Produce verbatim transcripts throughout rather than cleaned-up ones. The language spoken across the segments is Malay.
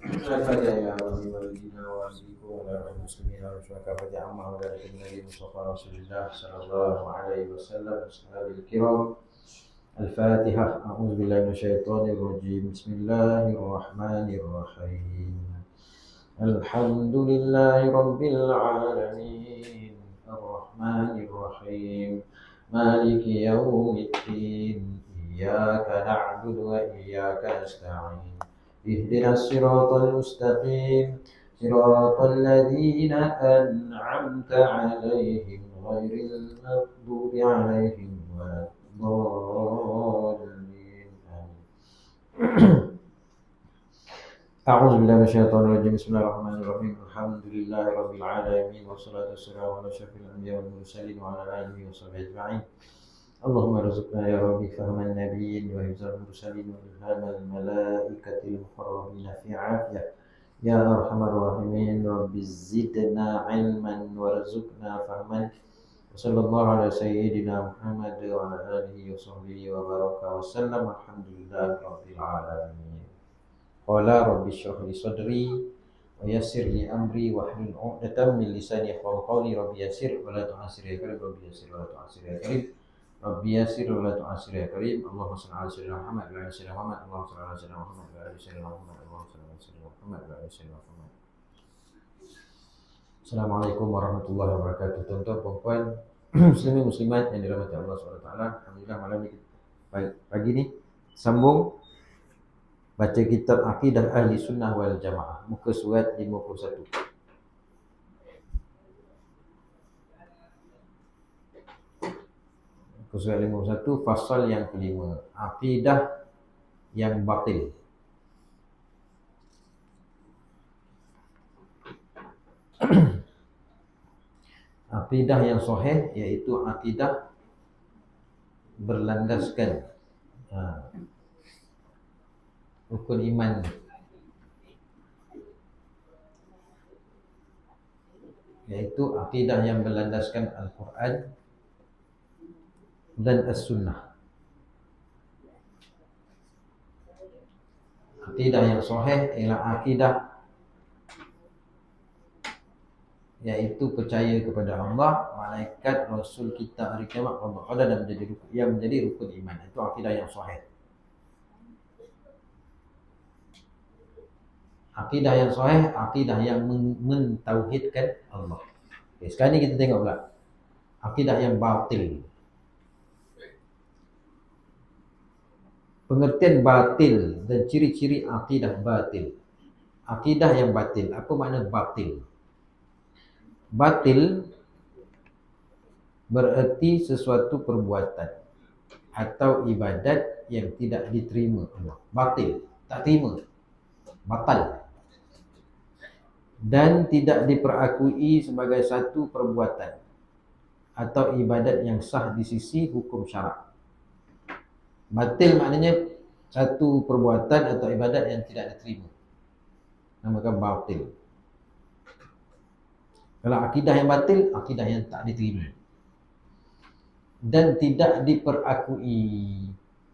الفاتحة يا رب والدينا وأهليكم وعلى المسلمين والشركاء عامة وعلى النبي المصطفى رسول الله صلى الله عليه وسلم وأصحابه الكرام. الفاتحة. أعوذ بالله من الشيطان الرجيم. بسم الله الرحمن الرحيم. الحمد لله رب العالمين الرحمن الرحيم مالك يوم الدين إياك نعبد وإياك نستعين اهدنا الصراط المستقيم صراط الذين أنعمت عليهم غير المغضوب عليهم ولا الضالين. أعوذ بالله من الشيطان الرجيم. بسم الله الرحمن الرحيم. الحمد لله رب العالمين والصلاة والسلام على أشرف الأنبياء والمرسلين وعلى آله وصحبه أجمعين. اللهم ارزقنا يا رب فهم النبيين وحفظ المرسلين وإلهام الملائكة المقربين في عافية يا أرحم الراحمين. رب زدنا علما وارزقنا فهما. وصلى الله على سيدنا محمد وعلى آله وصحبه وبارك وسلم. الحمد لله رب العالمين. قال رب اشرح لي صدري ويسر لي أمري واحلل عقدة من لساني يفقهوا قولي. رب يسر ولا تعسر يا كريم. رب يسر ولا تعسر يا كريم. Rabbi yasir wa la tu'asir ya karim. Allahumma salli ala sayyidina Muhammad wa ala sayyidina Muhammad. Allahumma salli ala sayyidina Muhammad wa ala sayyidina Muhammad. Allahumma salli ala sayyidina Muhammad wa ala sayyidina Muhammad. Assalamualaikum warahmatullahi wabarakatuh. Tuan-tuan, puan-puan, muslimin muslimat yang dirahmati Allah subhanahu wa taala. Alhamdulillah malam ni pagi ni sambung baca kitab Aqidah Ahli Sunnah wal Jamaah, muka surat lima puluh satu. Surat lima puluh satu, fasal yang kelima, akidah yang batil. Akidah yang sahih iaitu akidah berlandaskan ha, rukun iman. Iaitu akidah yang berlandaskan Al-Quran dan As-Sunnah. Akidah yang sahih ialah akidah iaitu percaya kepada Allah, malaikat, Rasul, kita, hari kiamat, Allah qadar dan menjadi rukun, yang menjadi rukun iman. Itu akidah yang sahih. Akidah yang sahih, akidah yang mentauhidkan Allah. Okay, sekarang ni kita tengok pula akidah yang batil. Pengertian batil dan ciri-ciri akidah batil. Akidah yang batil. Apa makna batil? Batil bererti sesuatu perbuatan atau ibadat yang tidak diterima Allah. Batil, tak terima, batal. Dan tidak diperakui sebagai satu perbuatan atau ibadat yang sah di sisi hukum syarak. Batil maknanya satu perbuatan atau ibadat yang tidak diterima, namakan batil. Kalau akidah yang batil, akidah yang tak diterima dan tidak diperakui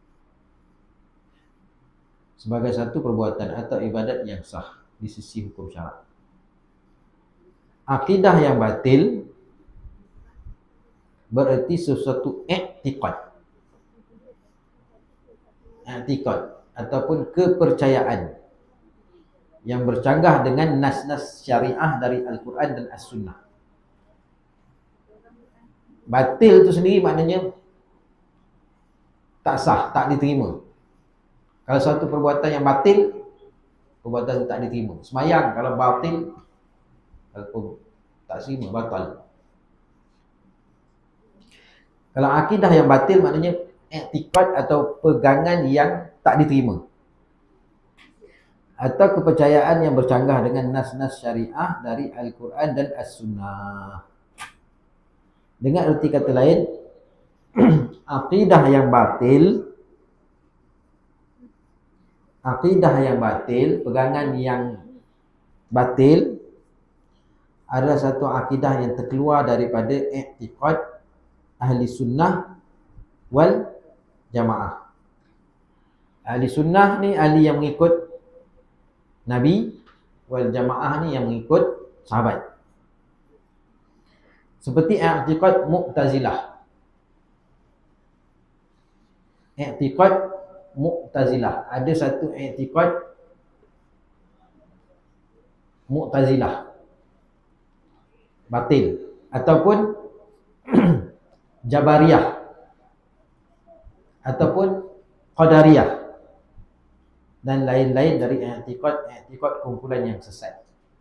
sebagai satu perbuatan atau ibadat yang sah di sisi hukum syarak. Akidah yang batil bererti sesuatu i'tiqad. I'tiqad ataupun kepercayaan yang bercanggah dengan nas-nas syariah dari Al-Quran dan As-Sunnah. Batil itu sendiri maknanya tak sah, tak diterima. Kalau satu perbuatan yang batil, perbuatan tak diterima. Semayang kalau batil, kalau tak terima, batal. Kalau akidah yang batil maknanya i'tiqad atau pegangan yang tak diterima, atau kepercayaan yang bercanggah dengan nas-nas syariah dari Al-Quran dan As-Sunnah. Dengan erti kata lain, akidah yang batil, akidah yang batil, pegangan yang batil adalah satu akidah yang terkeluar daripada i'tiqad ahli sunnah wal jamaah. Ahli sunnah ni ahli yang mengikut Nabi, wal jamaah ni yang mengikut sahabat. Seperti i'tiqad Mu'tazilah. I'tiqad Mu'tazilah. Ada satu i'tiqad Mu'tazilah batil, ataupun Jabariyah, ataupun Qadariyah, dan lain-lain dari i'tiqad-i'tiqad kumpulan yang sesat.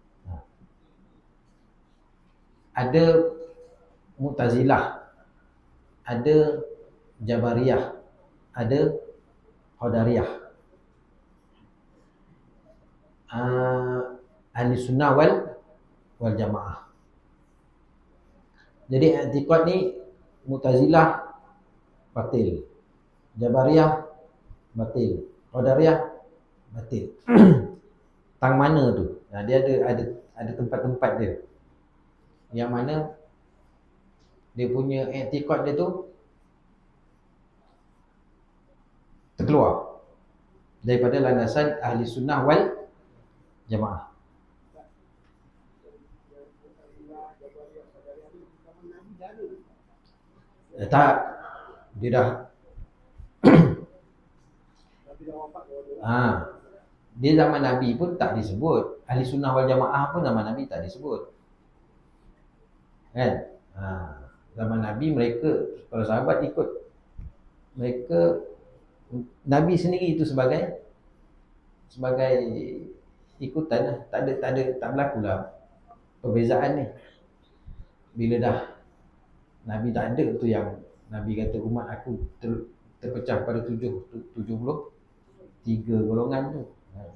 Ada Mu'tazilah, ada Jabariyah, ada Qadariyah. Uh, Ahli sunnah wal wal jamaah. Jadi i'tiqad ni Mu'tazilah batil, Jabariyah batil, Qadariyah batil. Tang mana tu? Nah, dia ada ada ada tempat-tempat dia. Yang mana dia punya i'tiqad dia tu terkeluar daripada landasan ahli sunnah wal jamaah. Eh, tak, dia dah ha, dia zaman Nabi pun tak disebut. Ahli sunnah wal jamaah pun zaman Nabi tak disebut, kan? Ha, zaman Nabi mereka, para sahabat ikut mereka. Nabi sendiri itu sebagai sebagai ikutan lah. Tak ada, tak ada, tak berlaku lah perbezaan ni. Bila dah Nabi tak ada tu yang Nabi kata umat aku ter, terpecah pada tujuh, tujuh puluh tiga golongan tu.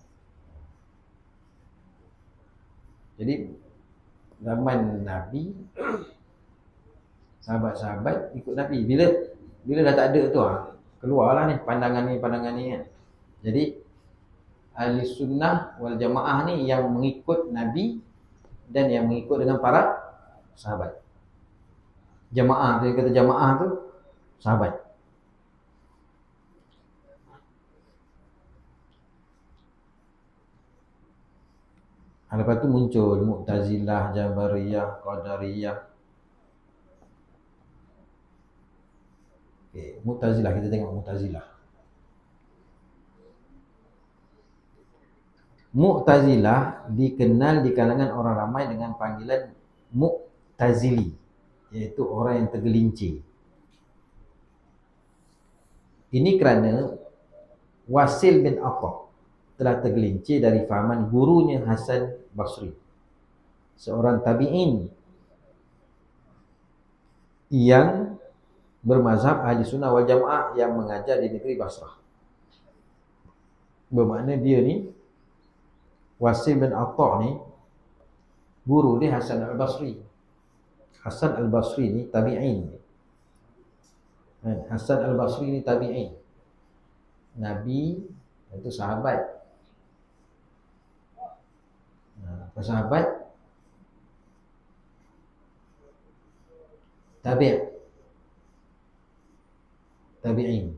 Jadi zaman Nabi, sahabat-sahabat ikut Nabi. Bila bila dah tak ada tu, keluarlah ni pandangan ni, pandangan ni kan. Jadi ahli sunnah wal jamaah ni yang mengikut Nabi dan yang mengikut dengan para sahabat. Jamaah, dia kata jamaah tu sahabat. Lepas tu muncul Mu'tazilah, Jabariyah, Qadariyah. Okay, Mu'tazilah, kita tengok Mu'tazilah. Mu'tazilah dikenal di kalangan orang ramai dengan panggilan Mu'tazili, iaitu orang yang tergelincir. Ini kerana Wasil bin Atha telah tergelincir dari fahaman gurunya Hasan Basri, seorang tabi'in yang bermazhab ahli sunnah wal jamaah yang mengajar di negeri Basrah. Bermakna dia ni, Wasil bin Atha ni, guru dia Hasan al-Basri. Hasan al-Basri ni tabi'in. Hasan al-Basri ni tabi'in. Nabi itu sahabat. Nah, sahabat tabi', tabi'in.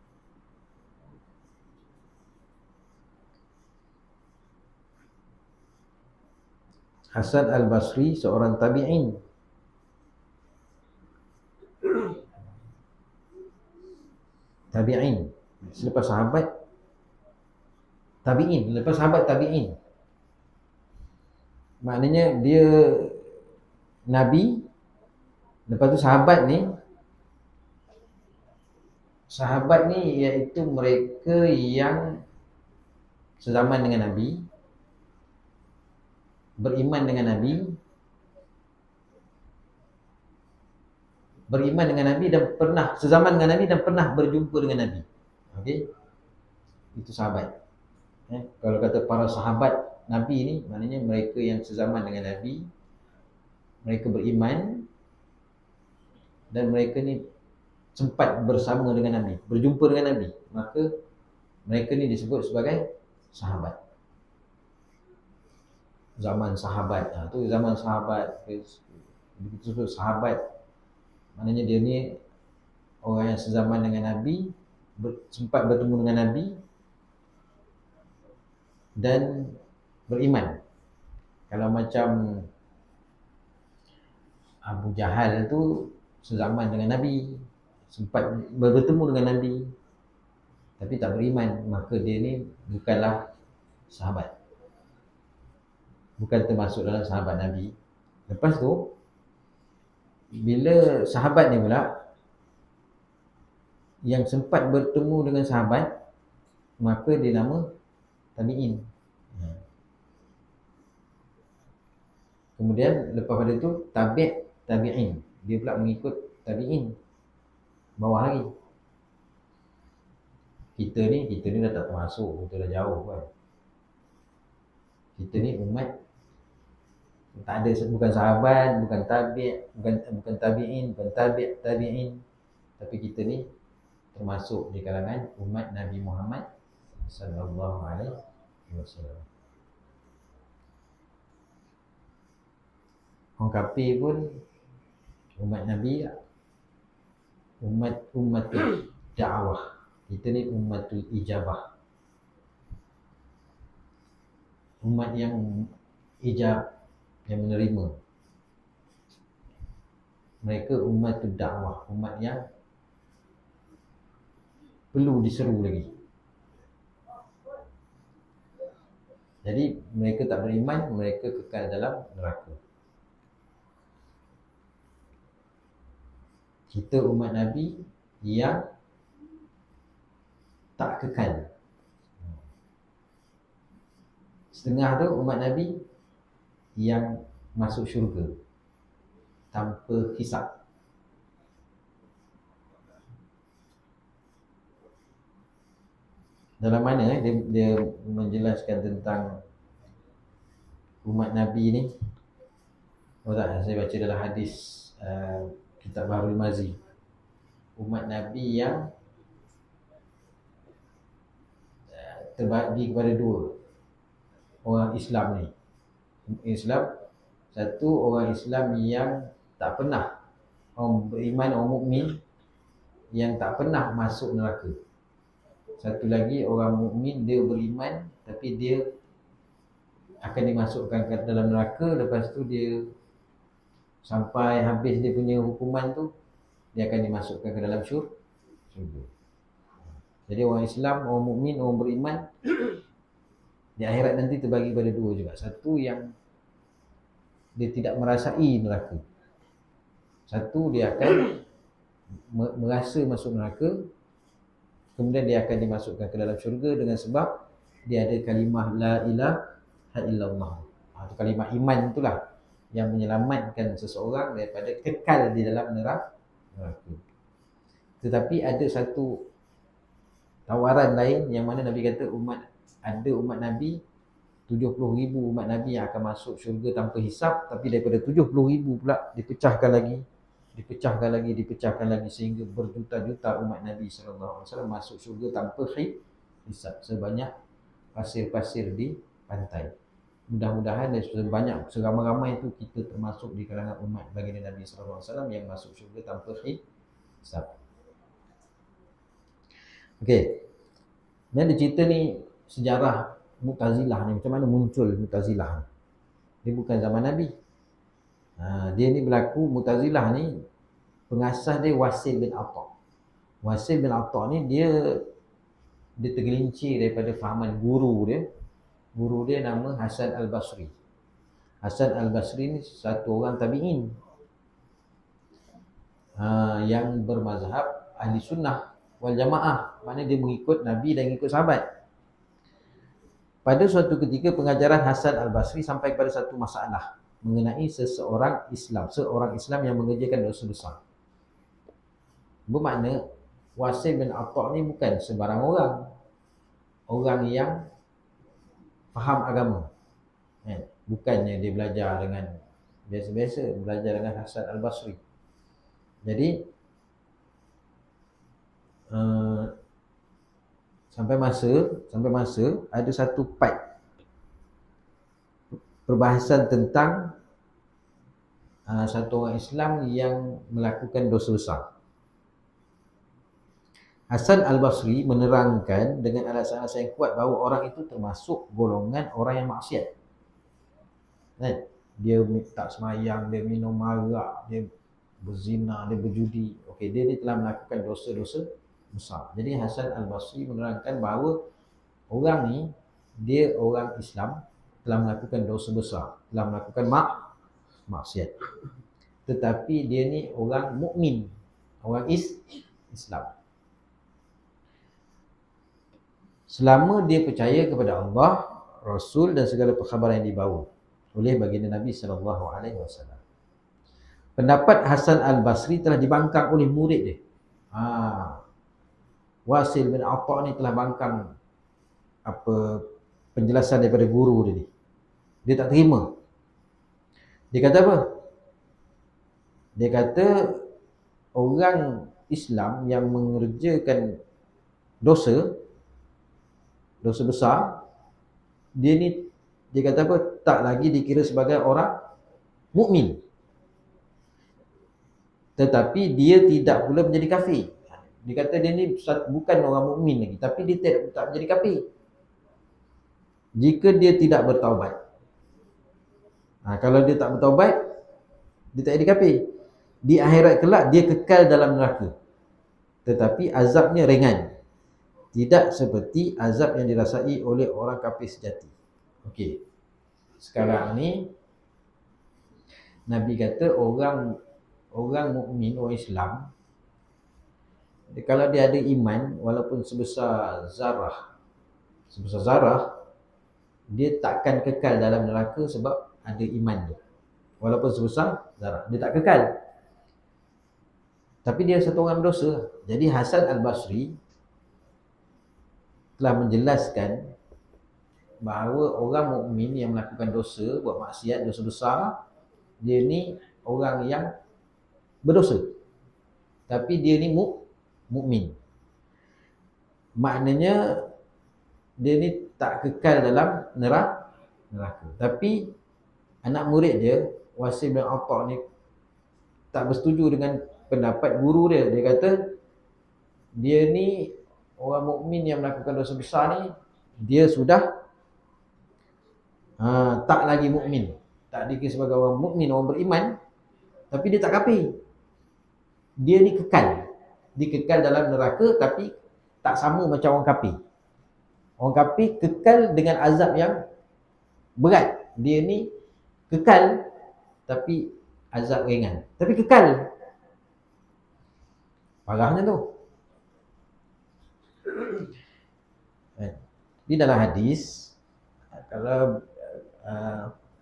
Hasan al-Basri seorang tabi'in. Tabi'in. Selepas sahabat tabi'in, lepas sahabat tabi'in. Maknanya dia Nabi, lepas tu sahabat ni. Sahabat ni iaitu mereka yang sezaman dengan Nabi, beriman dengan Nabi, beriman dengan Nabi dan pernah sezaman dengan Nabi dan pernah berjumpa dengan Nabi. Okey, itu sahabat. Eh, kalau kata para sahabat Nabi ni, maknanya mereka yang sezaman dengan Nabi, mereka beriman dan mereka ni sempat bersama dengan Nabi, berjumpa dengan Nabi, maka mereka ni disebut sebagai sahabat. Zaman sahabat, ha, tu zaman sahabat. Disebut sahabat, maknanya dia ni orang yang sezaman dengan Nabi, ber, sempat bertemu dengan Nabi dan beriman. Kalau macam Abu Jahal tu sezaman dengan Nabi, sempat bertemu dengan Nabi, tapi tak beriman, maka dia ni bukanlah sahabat, bukan termasuk dalam sahabat Nabi. Lepas tu bila sahabat ni pula yang sempat bertemu dengan sahabat, maka dia nama tabi'in. Kemudian lepas pada tu tabi' tabi'in, dia pula mengikut tabi'in bawah lagi. Kita ni, kita ni dah tak termasuk, kita dah jauh kan. Kita ni umat tak ada, bukan sahabat, bukan tabi', bukan bukan tabi'in, bukan tabi' tabi'in, tapi kita ni termasuk di kalangan umat Nabi Muhammad sallallahu alaihi wasallam. Orang kafir pun umat Nabi, umat ummatul da'wah. Kita ni ummatul ijabah, umat yang ijab, yang menerima. Mereka ummatul da'wah, umat yang perlu diseru lagi. Jadi mereka tak beriman, mereka kekal dalam neraka. Kita umat Nabi yang tak kekal. Setengah tu umat Nabi yang masuk syurga tanpa hisab. Dalam mana eh, dia, dia menjelaskan tentang umat Nabi ni? Oh tak, saya baca dalam hadis uh, kitab Bahrul Mazi. Umat Nabi yang uh, terbagi kepada dua orang Islam ni. Islam, satu orang Islam yang tak pernah, orang beriman, orang mukmin yang tak pernah masuk neraka. Satu lagi orang mukmin, dia beriman tapi dia akan dimasukkan ke dalam neraka. Lepas tu dia sampai habis dia punya hukuman tu, dia akan dimasukkan ke dalam syurga. Jadi orang Islam, orang mukmin, orang beriman di akhirat nanti terbagi pada dua juga. Satu yang dia tidak merasai neraka, satu dia akan merasa masuk neraka. Kemudian dia akan dimasukkan ke dalam syurga dengan sebab dia ada kalimah la ilaha illallah. Itu kalimah iman itulah yang menyelamatkan seseorang daripada kekal di dalam neraka. Tetapi ada satu tawaran lain yang mana Nabi kata umat, ada umat Nabi tujuh puluh ribu umat Nabi yang akan masuk syurga tanpa hisab, tapi daripada tujuh puluh ribu pula dipecahkan lagi, dipecahkan lagi, dipecahkan lagi sehingga berjuta-juta umat Nabi sallallahu alaihi wasallam masuk syurga tanpa hisab, sebanyak pasir-pasir di pantai. Mudah-mudahan dan sebanyak seramai-ramai itu kita termasuk di kalangan umat baginda Nabi sallallahu alaihi wasallam yang masuk syurga tanpa hisab. Okey. Dan dia cerita ni sejarah Mu'tazilah ni, macam mana muncul Mu'tazilah ni. Dia bukan zaman Nabi. Ha, dia ni berlaku, Mu'tazilah ni pengasas dia Wasil bin Atta. Wasil bin Atta ni dia dia tergelincir daripada fahaman guru dia. Guru dia nama Hasan Al-Basri. Hasan Al-Basri ni satu orang tabi'in ha, yang bermazhab ahli sunnah wal jamaah, maknanya dia mengikut Nabi dan mengikut sahabat. Pada suatu ketika pengajaran Hasan Al-Basri sampai kepada satu masalah mengenai seseorang Islam, seorang Islam yang mengerjakan dosa besar. Bermakna Wasil bin Atta ni bukan sebarang orang, orang yang faham agama. Eh, bukannya dia belajar dengan biasa-biasa, belajar dengan Hasan Al-Basri. Jadi uh, sampai masa sampai masa ada satu part perbahasan tentang uh, satu orang Islam yang melakukan dosa besar. Hasan Al-Basri menerangkan dengan alasan-alasan yang kuat bahawa orang itu termasuk golongan orang yang maksiat. kan? Dia tak semayang, dia minum arak, dia berzina, dia berjudi. Okey, dia, dia telah melakukan dosa-dosa besar. Jadi Hasan Al-Basri menerangkan bahawa orang ni, dia orang Islam, telah melakukan dosa besar, telah melakukan mak maksiat. Tetapi dia ni orang mukmin, orang is Islam. Selama dia percaya kepada Allah, Rasul dan segala perkhabaran yang dibawa oleh baginda Nabi sallallahu alaihi wasallam. Pendapat Hasan Al-Basri telah dibangkang oleh murid dia. Ha. Wasil bin Atha ni telah bangkang apa penjelasan daripada guru dia ni. Dia tak terima. Dia kata apa? Dia kata orang Islam yang mengerjakan dosa, dosa besar, dia ni, dia kata apa? Tak lagi dikira sebagai orang mukmin. Tetapi dia tidak pula menjadi kafir. Dia kata dia ni bukan orang mukmin lagi, tapi dia tidak, tak menjadi kafir jika dia tidak bertaubat. Ha, kalau dia tak bertaubat, dia tak jadi kafir. Di akhirat kelak dia kekal dalam neraka, tetapi azabnya ringan, tidak seperti azab yang dirasai oleh orang kafir sejati. Okey, sekarang ni Nabi kata orang orang mukmin, orang Islam, kalau dia ada iman walaupun sebesar zarah, sebesar zarah, dia takkan kekal dalam neraka sebab ada iman dia. Walaupun sebesar zarah, dia tak kekal. Tapi dia satu orang berdosa. Jadi Hasan Al-Basri telah menjelaskan bahawa orang mukmin yang melakukan dosa, buat maksiat, dosa besar, dia ni orang yang berdosa, tapi dia ni mu, mukmin. Maknanya dia ni tak kekal dalam neraka, neraka. Tapi anak murid dia, Wasil bin Atha ni, tak bersetuju dengan pendapat guru dia. Dia kata dia ni orang mukmin yang melakukan dosa besar ni, dia sudah ha, tak lagi mukmin, tak dikira sebagai orang mukmin, orang beriman, tapi dia tak kafir. Dia ni kekal, dia kekal dalam neraka, tapi tak sama macam orang kafir. Orang kafir kekal dengan azab yang berat, dia ni kekal tapi azab ringan, tapi kekal. Parahnya tu. Di dalam hadis, kalau uh,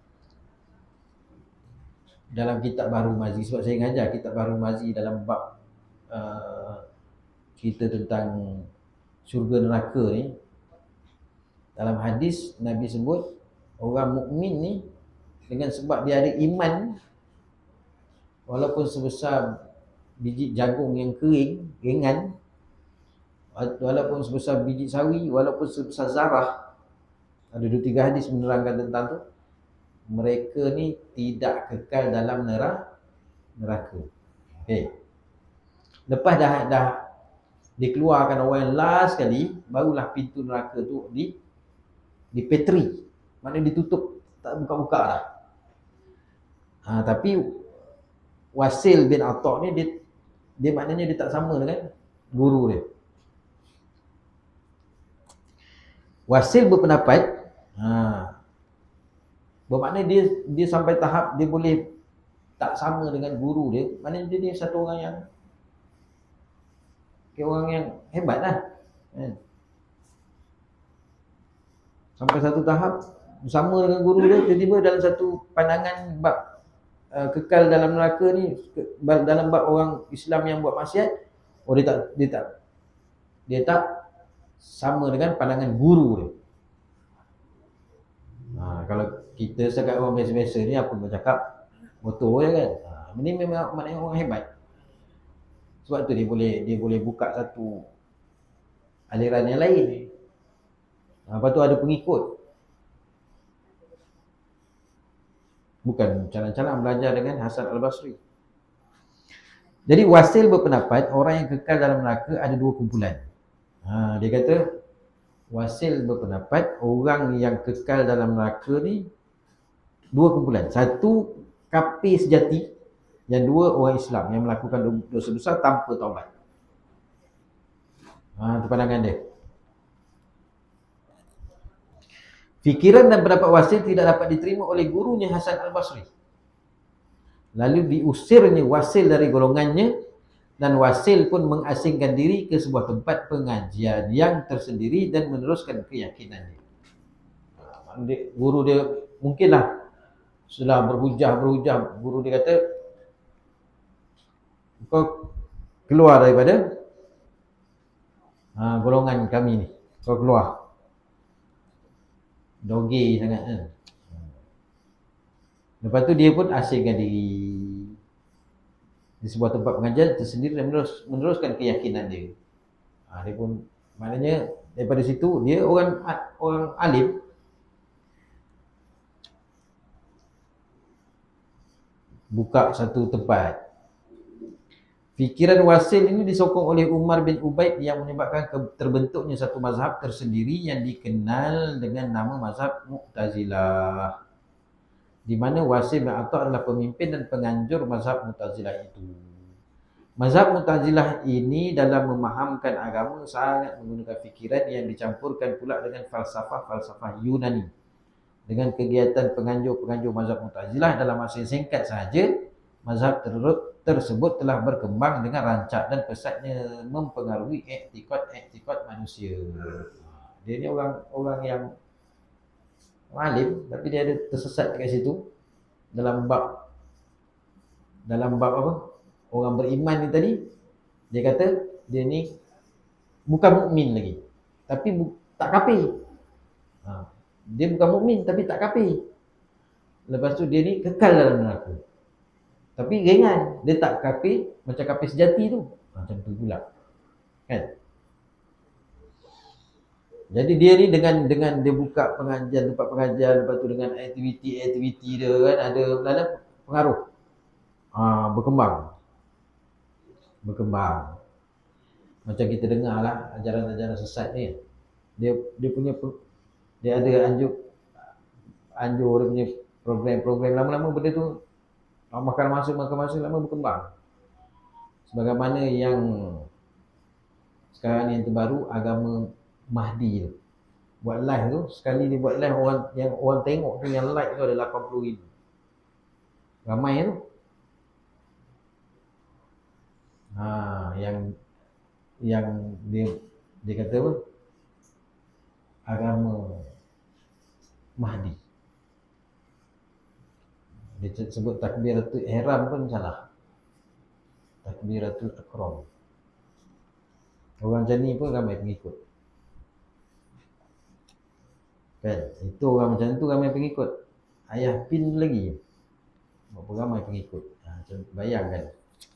dalam kitab Bahrul Mazi, sebab saya mengajar kitab Bahrul Mazi dalam bab uh, cerita tentang syurga neraka ni, dalam hadis Nabi sebut orang mukmin ni dengan sebab dia ada iman, walaupun sebesar biji jagung yang kering, ringan, walaupun sebesar biji sawi, walaupun sebesar zarah, ada dua tiga hadis menerangkan tentang tu, mereka ni tidak kekal dalam neraka. neraka. Okay. Lepas dah dah dikeluarkan orang yang last sekali, barulah pintu neraka tu di dipetri, maknanya ditutup, tak buka-buka lah. Ha, tapi Wasil bin Atha ni dia, dia maknanya dia tak sama dengan guru dia. Wasil berpendapat, ha, bermakna dia dia sampai tahap dia boleh tak sama dengan guru dia, maknanya dia, dia satu orang yang orang yang hebat lah. Ha. Sampai satu tahap sama dengan guru dia, tiba-tiba dalam satu pandangan bab uh, kekal dalam neraka ni, ke, dalam bab orang Islam yang buat maksiat, oh dia tak dia tak dia tak sama dengan pandangan guru dia. Ha, kalau kita sekat orang biasa-biasa ni apa bercakap betul je kan. Ha, ini memang maknanya orang hebat. Sebab tu dia boleh dia boleh buka satu aliran yang lain. Ha, lepas tu ada pengikut. Bukan calang-calang belajar dengan Hasan Al-Basri. Jadi Wasil berpendapat orang yang kekal dalam neraka ada dua kumpulan. Ha, dia kata Wasil berpendapat orang yang kekal dalam neraka ni Dua kumpulan. Satu kafir sejati, yang dua orang Islam yang melakukan dosa-dosa tanpa taubat. Ha, itu pandangan dia. Fikiran dan pendapat Wasil tidak dapat diterima oleh gurunya Hasan Al-Basri. Lalu diusirnya Wasil dari golongannya, dan Wasil pun mengasingkan diri ke sebuah tempat pengajian yang tersendiri dan meneruskan keyakinannya. Guru dia mungkinlah setelah berhujah-berhujah, guru dia kata, kau keluar daripada ha, golongan kami ni, kau keluar. Doge sangat kan. Lepas tu dia pun asingkan diri di sebuah tempat pengajian tersendiri dan menerus, meneruskan keyakinan dia. Ha, dia pun maknanya daripada situ dia orang orang alim, buka satu tempat. Fikiran Wasil ini disokong oleh Umar bin Ubaid yang menyebabkan terbentuknya satu mazhab tersendiri yang dikenal dengan nama mazhab Mu'tazilah, di mana Wasil bin Atha adalah pemimpin dan penganjur mazhab Mu'tazilah itu. Mazhab Mu'tazilah ini dalam memahamkan agama sangat menggunakan fikiran yang dicampurkan pula dengan falsafah-falsafah Yunani. Dengan kegiatan penganjur-penganjur mazhab Mu'tazilah dalam masa yang singkat sahaja, mazhab tersebut telah berkembang dengan rancak dan pesatnya mempengaruhi iktikad-iktikad manusia. Dia ni orang orang yang alim, tapi dia ada tersesat dekat situ dalam bab dalam bab apa? Orang beriman ni tadi, dia kata dia ni bukan mukmin lagi, tapi bu, tak kafir. Ha, dia bukan mukmin tapi tak kafir. Lepas tu dia ni kekal dalam neraka. Tapi ringan, dia tak kafir macam kafir sejati tu. Macam tu pula. Kan? Jadi dia ni dengan dengan dia buka pengajian, tempat pengajian, lepas tu dengan aktiviti-aktiviti dia kan, ada ada pengaruh. Ha, berkembang. Berkembang. Macam kita dengar lah ajaran-ajaran sesat ni. Dia dia punya dia ada anjuk anjur dia punya program-program, lama-lama benda tu makan masa makan masa lama berkembang. Sebagaimana yang sekarang yang terbaru agama Mahdi tu. Buat live tu, sekali dia buat live, orang yang orang tengok tu, yang like tu ada lapan puluh ribu. Ramai tu. Ha, yang yang dia dia kata apa? Agama Mahdi. Dia sebut takbiratul ihram pun salah. Takbiratul ikram. Orang macam ni pun ramai pengikut. Kan? Itu orang macam tu ramai pengikut. Ayah pin lagi. Berapa ramai pengikut. Ha, bayangkan.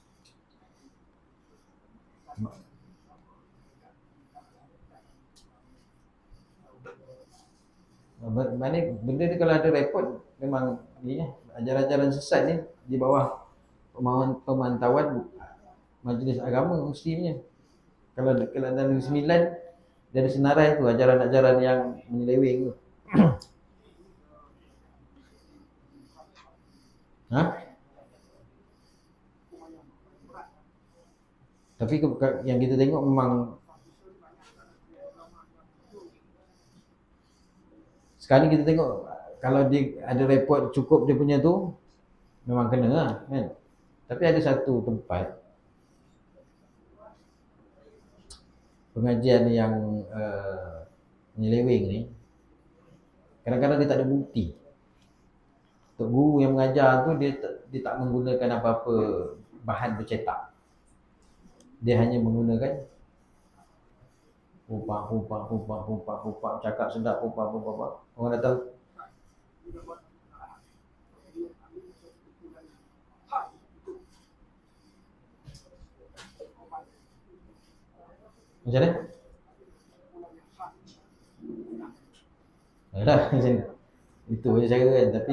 Mana benda ni kalau ada rekod memang ni ya, ajaran-ajaran sesat ni di bawah pemantauan majlis agama mestinya. Kalau kalau dalam sembilan dari senarai tu ajaran-ajaran yang menyeleweng tu. Ha? Tapi yang kita tengok memang sekarang kita tengok kalau dia ada report cukup dia punya tu memang kena lah kan. Tapi ada satu tempat pengajian yang uh, menyeleweng ni, kadang-kadang dia tak ada bukti. Tok guru yang mengajar tu dia dia tak menggunakan apa-apa bahan bercetak. Dia hanya menggunakan Pupak, pupak, pupak, pupak, pupak, cakap sedap, pupak, pupak, pupak. Orang datang. Macam mana? Alah, macam itu aja cara kan, tapi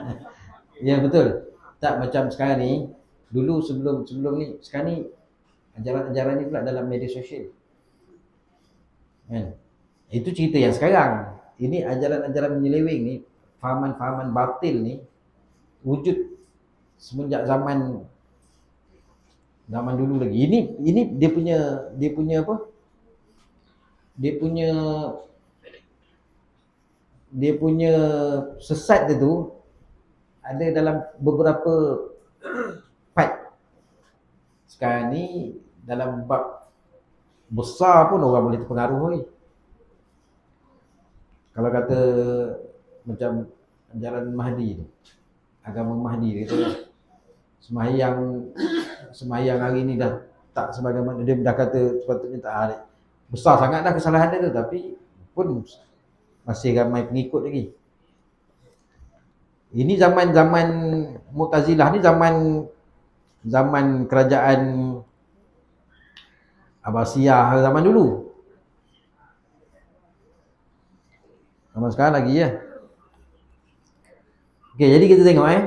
ya betul. Tak macam sekarang ni, dulu sebelum sebelum ni, sekarang ni Ajaran-ajaran ni pula dalam media sosial. Kan? Itu cerita yang sekarang. Ini ajaran-ajaran menyeleweng ni, fahaman-fahaman batil ni wujud semenjak zaman zaman dulu lagi. Ini ini dia punya dia punya apa? Dia punya dia punya sesat dia tu ada dalam beberapa part. Sekarang ni dalam bab besar pun orang boleh terpengaruh ni. Kalau kata macam ajaran Mahdi tu, agama Mahdi dia kata sembahyang sembahyang hari ni dah tak sebagaimana dia dah kata sepatutnya tak ada. Besar sangat dah kesalahan dia tu, tapi pun masih ramai pengikut lagi. Ini zaman-zaman Mu'tazilah ni zaman zaman kerajaan Abbasiyah zaman dulu. Zaman sekarang lagi ya. Okey, jadi kita tengok eh.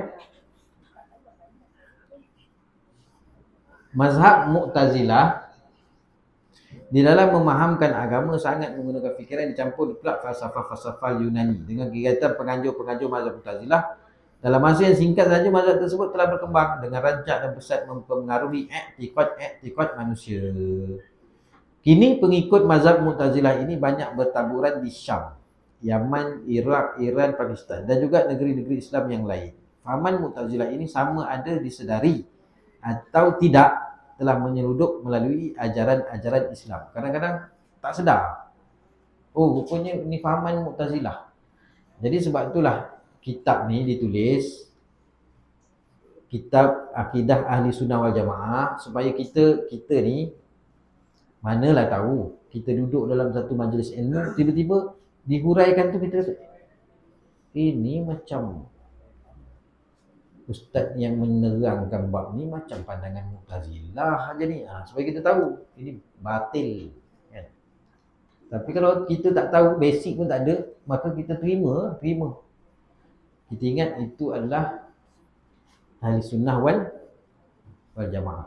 Mazhab Mu'tazilah di dalam memahamkan agama sangat menggunakan fikiran dicampur pula falsafah-falsafah Yunani dengan kegiatan penganjur-penganjur mazhab Mu'tazilah. Dalam masa yang singkat saja mazhab tersebut telah berkembang dengan rancak dan pesat mempengaruhi iktikad-iktikad manusia. Kini pengikut mazhab Mu'tazilah ini banyak bertaburan di Syam, Yaman, Iraq, Iran, Pakistan dan juga negeri-negeri Islam yang lain. Fahaman Mu'tazilah ini sama ada disedari atau tidak telah menyeludup melalui ajaran-ajaran Islam. Kadang-kadang tak sedar. Oh, rupanya ini fahaman Mu'tazilah. Jadi sebab itulah kitab ni ditulis, kitab Akidah Ahli Sunnah Wal Jamaah, supaya kita kita ni manalah tahu kita duduk dalam satu majlis ilmu tiba-tiba dihuraikan tu kita rasa ini macam ustaz yang menerangkan bab ni macam pandangan Mu'tazilah aja ni. Ha, supaya kita tahu ini batil kan. Tapi kalau kita tak tahu, basic pun tak ada, maka kita terima, terima. Kita ingat itu adalah Ahli Sunnah wal wal Jamaah.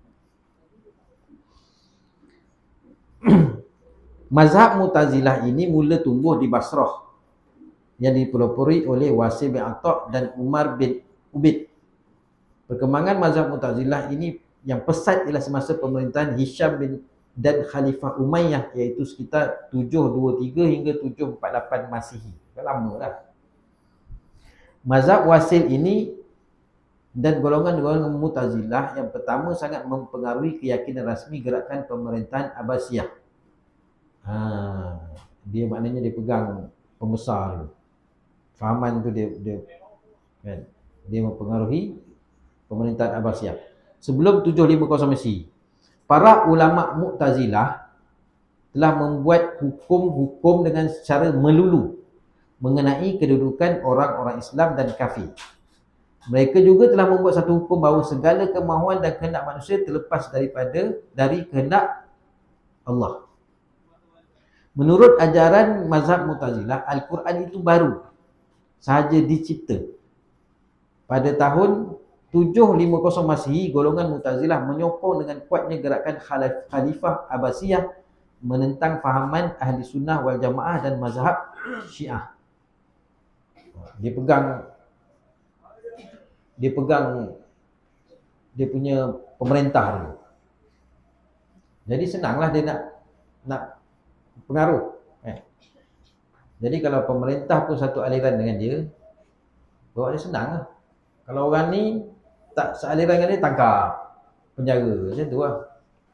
Mazhab Mu'tazilah ini mula tumbuh di Basrah yang dipelopori oleh Wasil bin Atha dan Umar bin Ubid. Perkembangan mazhab Mu'tazilah ini yang pesat ialah semasa pemerintahan Hisham bin dan Khalifah Umayyah, iaitu sekitar tujuh dua tiga hingga tujuh empat lapan Masihi. Dah lama dah. Mazhab Wasil ini dan golongan-golongan Mu'tazilah yang pertama sangat mempengaruhi keyakinan rasmi gerakan pemerintahan Abbasiyah. Ha, dia maknanya dia pegang pembesar tu. Fahaman tu dia dia kan, dia mempengaruhi pemerintahan Abbasiyah. Sebelum tujuh lima kosong Masihi, para ulama Mu'tazilah telah membuat hukum-hukum dengan secara melulu mengenai kedudukan orang-orang Islam dan kafir. Mereka juga telah membuat satu hukum bahawa segala kemahuan dan kehendak manusia terlepas daripada dari kehendak Allah. Menurut ajaran mazhab Mu'tazilah, Al-Quran itu baru sahaja dicipta. Pada tahun tujuh lima kosong Masihi, golongan Mu'tazilah menyokong dengan kuatnya gerakan Khalifah Abbasiyah menentang fahaman Ahli Sunnah wal Jamaah dan mazhab Syiah. Dia pegang dia pegang dia punya pemerintah dulu. Jadi senanglah dia nak nak pengaruh. Eh. Jadi kalau pemerintah pun satu aliran dengan dia, bawa dia senang lah. Kalau orang ni tak sealiran dengan dia, tangkap, penjara, macam tu lah.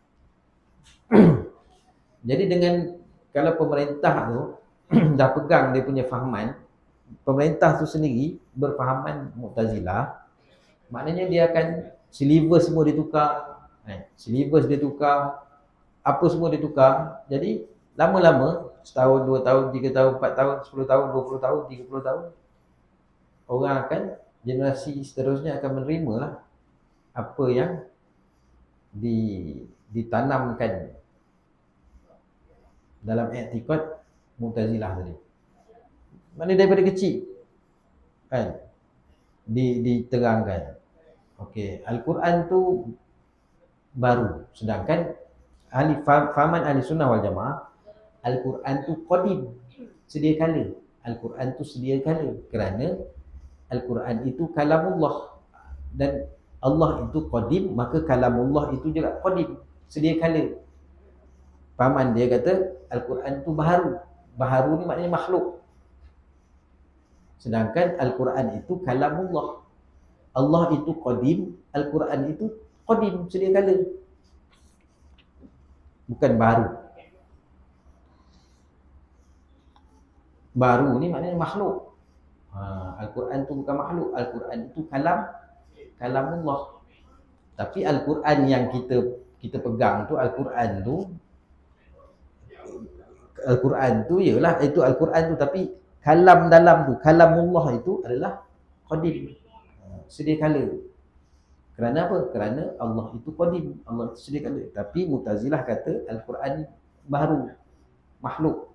Jadi dengan kalau pemerintah tu dah pegang dia punya fahaman, pemerintah tu sendiri berfahaman Mu'tazilah, maknanya dia akan silibus semua dia tukar, eh, silibus dia tukar, apa semua dia tukar. Jadi lama-lama, setahun, dua tahun, tiga tahun, empat tahun, sepuluh tahun, dua puluh tahun, tiga puluh tahun, orang akan, generasi seterusnya akan menerima lah apa yang di, ditanamkan dalam i'tikad Mu'tazilah tadi. Mana daripada kecil kan di, diterangkan. Okey, Al-Quran tu baru. Sedangkan ahli fahaman ahli sunnah wal jamaah, Al-Quran tu qadim, sedia kala. Al-Quran tu sedia kala kerana Al-Quran itu kalamullah dan Allah itu qadim, maka kalamullah itu juga qadim, sedia kala. Fahaman dia kata Al-Quran tu baharu. Baharu ni maknanya makhluk. Sedangkan Al-Quran itu kalamullah. Allah itu qadim, Al-Quran itu qadim, sedia kala. Bukan baru. Baru ni maknanya makhluk. Ha, Al-Quran tu bukan makhluk. Al-Quran itu kalam, kalamullah. Tapi Al-Quran yang kita kita pegang tu, Al-Quran tu Al-Quran tu ialah itu Al-Quran tu, tapi kalam dalam tu, kalamullah itu adalah qadim, sedia kala. Kerana apa? Kerana Allah itu qadim, Allah itu sedia kala. Tapi Mu'tazilah kata Al-Quran baru, makhluk.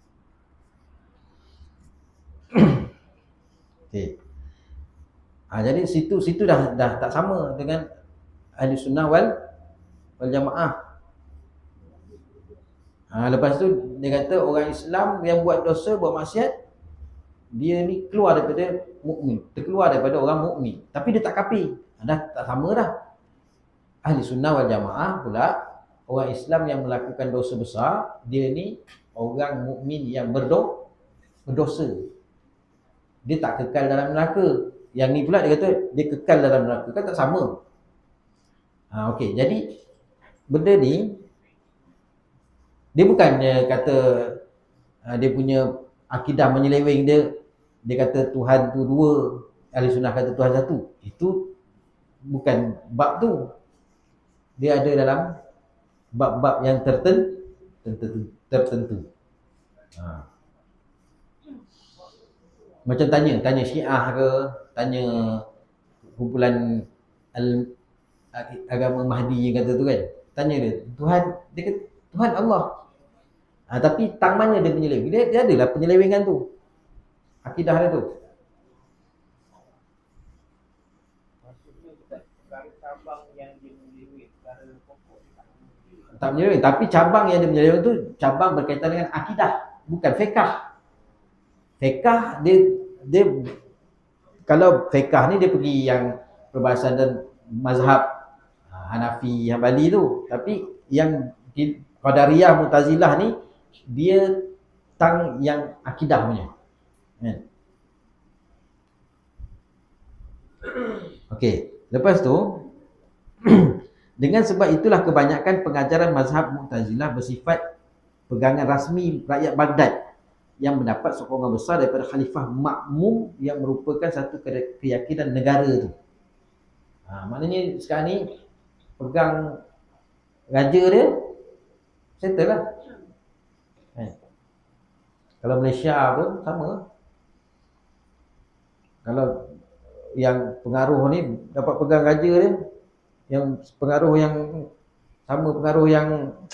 Okey. Ha, jadi situ situ dah dah tak sama dengan ahli sunnah wal wal jamaah. Ha, lepas tu dia kata orang Islam yang buat dosa, buat maksiat, dia ni keluar daripada mukmin, terkeluar daripada orang mukmin. Tapi dia tak kafir. Dah tak sama dah. Ahli sunnah wal jamaah pula, orang Islam yang melakukan dosa besar, dia ni orang mukmin yang berdo, berdosa. Dia tak kekal dalam neraka. Yang ni pula dia kata dia kekal dalam neraka. Kan tak sama. Ha, okey, jadi benda ni dia bukannya kata uh, dia punya akidah menyeleweng dia, dia kata Tuhan tu dua, ahli sunnah kata Tuhan satu. Itu bukan bab tu. Dia ada dalam bab-bab yang tertentu tertentu, tertentu. Ha. Macam tanya, tanya Syiah ke, tanya kumpulan al, agama Mahdi yang kata tu kan. Tanya dia, Tuhan, dia kata Tuhan Allah. Ha, tapi tang mana dia penyeleweng? Dia, dia adalah penyelewengan tu. Akidah dia tu. Tak menyeleweng, tapi cabang yang dia menyeleweng tu cabang berkaitan dengan akidah, bukan fiqh. Fiqh dia dia kalau fiqh ni dia pergi yang perbahasan dan mazhab Hanafi, Hambali tu. Tapi yang Qadariyah, Mu'tazilah ni dia tang yang akidah punya. Kan? Okey, lepas tu dengan sebab itulah kebanyakan pengajaran mazhab Mu'tazilah bersifat pegangan rasmi rakyat Baghdad yang mendapat sokongan besar daripada Khalifah Ma'mum yang merupakan satu keyakinan negara tu. Ha, maknanya sekarang ni pegang raja dia, settle lah. Eh. Kalau Malaysia pun sama. Kalau yang pengaruh ni dapat pegang raja dia, yang pengaruh yang sama pengaruh yang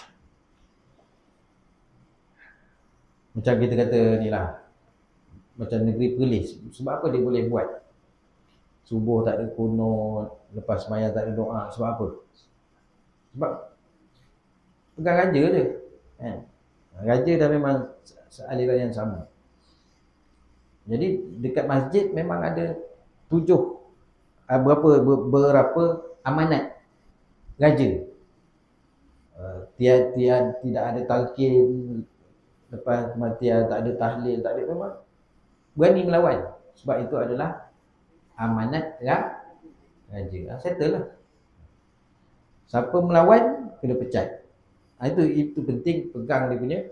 macam kita kata ni lah, macam negeri Perlis. Sebab apa dia boleh buat subuh tak ada kunut, lepas sembahyang tak ada doa? Sebab apa? Sebab pegang raja je kan? Raja dah memang aliran yang sama. Jadi dekat masjid memang ada tujuh berapa berapa amanat raja. Uh, tiada tiada tidak ada talqin, lepas kematian tak ada tahlil, tak ada, memang berani melawan. Sebab itu adalah amanat ya, raja. Ha, settle lah. Siapa melawan kena pecat. Ha, itu itu penting pegang dia punya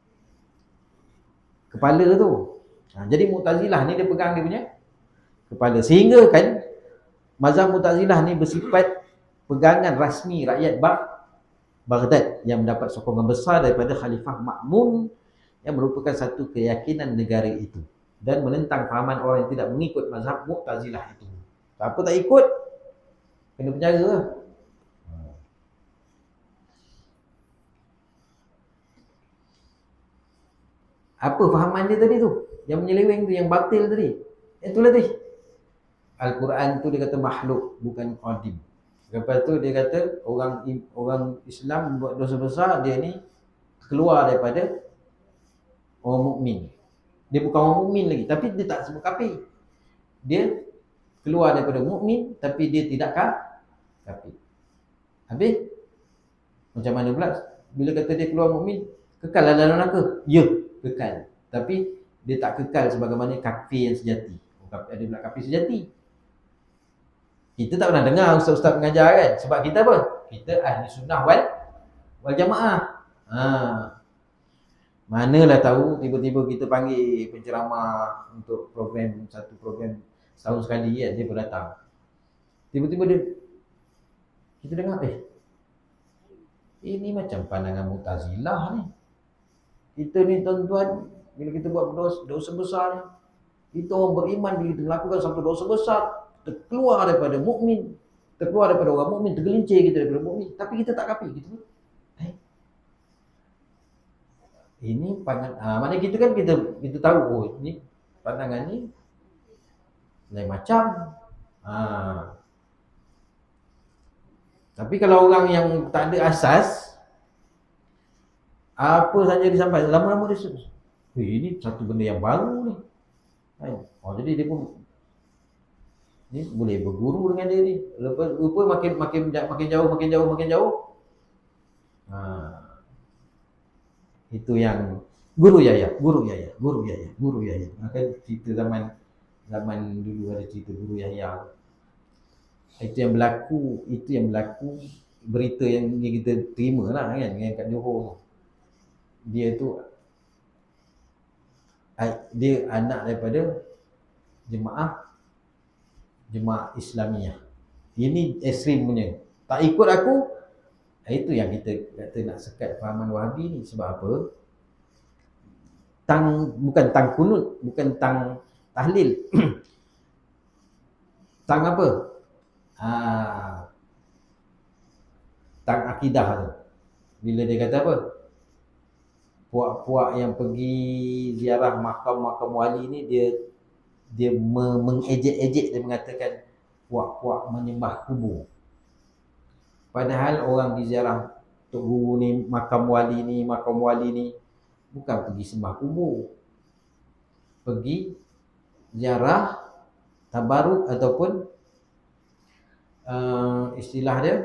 kepala tu. Ha, jadi Mu'tazilah ni dia pegang dia punya kepala. Sehingga kan mazhab Mu'tazilah ni bersifat pegangan rasmi rakyat Baghdad yang mendapat sokongan besar daripada Khalifah Ma'mun yang merupakan satu keyakinan negara itu dan menentang fahaman orang yang tidak mengikut mazhab Mu'tazilah itu. Siapa tak ikut kena penjara lah. Apa fahaman dia tadi tu? Yang menyeleweng tu, yang batil tadi. Itulah tadi. Al-Quran tu dia kata makhluk, bukan qadim. Lepas tu dia kata orang orang Islam buat dosa besar, dia ni keluar daripada orang mukmin. Dia bukan orang mukmin lagi, tapi dia tak sebut kafir. Dia keluar daripada mukmin tapi dia tidak kafir. Habis macam mana pula bila kata dia keluar mukmin, kekal dalam neraka? Ya, kekal. Tapi dia tak kekal sebagaimana kafir yang sejati. Ada pula kafir sejati. Kita tak pernah dengar ustaz-ustaz mengajar kan? Sebab kita apa? Kita ahli sunnah wal wal jamaah. Ha. Manalah tahu tiba-tiba kita panggil penceramah untuk program, satu program setahun sekali kan, dia pun datang. Tiba-tiba dia, kita dengar, eh ini macam pandangan Mu'tazilah ni. Kita ni tuan-tuan, bila kita buat dosa, dosa besar ni, kita orang beriman bila kita melakukan satu dosa besar, terkeluar daripada mukmin, terkeluar daripada orang mukmin, tergelincir kita daripada mukmin, tapi kita tak kafir gitu. Eh? Ini pandangan, ha, maknanya kita kan kita kita tahu, oh ini pandangan ni lain macam. Ha. Tapi kalau orang yang tak ada asas, apa saja disampaikan, lama-lama dia sebut, eh, ini satu benda yang baru ni. Oh, jadi dia pun ni boleh berguru dengan dia ni. Lepas rupa makin makin makin jauh makin jauh makin jauh. Ha. Itu yang guru Yahya, guru Yahya, guru Yahya, guru Yahya. Maka cerita zaman zaman dulu ada cerita guru Yahya. Itu yang berlaku, itu yang berlaku berita yang kita terima lah kan, yang kat Johor. Dia tu dia anak daripada jemaah jemaah Islamiah. Ini ekstrim punya. Tak ikut aku, itu yang kita kata nak sekat fahaman Wahabi ni. Sebab apa? Tang, bukan tang kunut, bukan tang tahlil. Tang apa? Ah, tang akidah tu. Bila dia kata apa? Puak-puak yang pergi ziarah makam-makam wali ni, dia dia mengejek-ejek, dia mengatakan puak-puak menyembah kubur. Padahal orang di ziarah Tok Guru ni, makam wali ni, makam wali ni bukan pergi sembah kubur, pergi ziarah tabaruk ataupun uh, istilah dia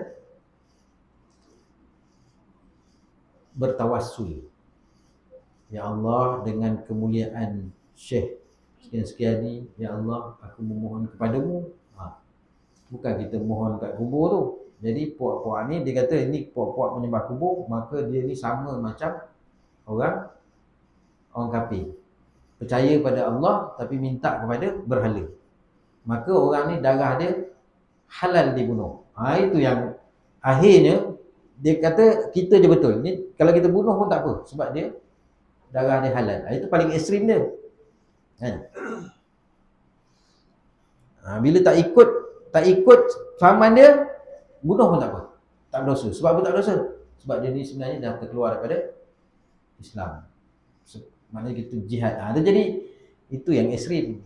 bertawassul. Ya Allah, dengan kemuliaan Syekh sekian-sekian ni, ya Allah, aku memohon kepadamu. Ha. Bukan kita mohon kat kubur tu. Jadi puak-puak ni, dia kata ini puak-puak menyembah kubur, maka dia ni sama macam orang orang kafir. Percaya pada Allah tapi minta kepada berhala. Maka orang ni darah dia halal dibunuh. Ha, itu yang akhirnya dia kata kita je betul. Ni kalau kita bunuh pun tak apa sebab dia darah dia halal. Ha, itu paling ekstrim dia. Kan? Ha, bila tak ikut tak ikut fahaman dia, bunuh pun tak apa. Tak berdosa. Sebab apa tak berdosa? Sebab dia ni sebenarnya dah terkeluar daripada Islam. Maknanya kita jihad. Ha, jadi itu yang ekstrim.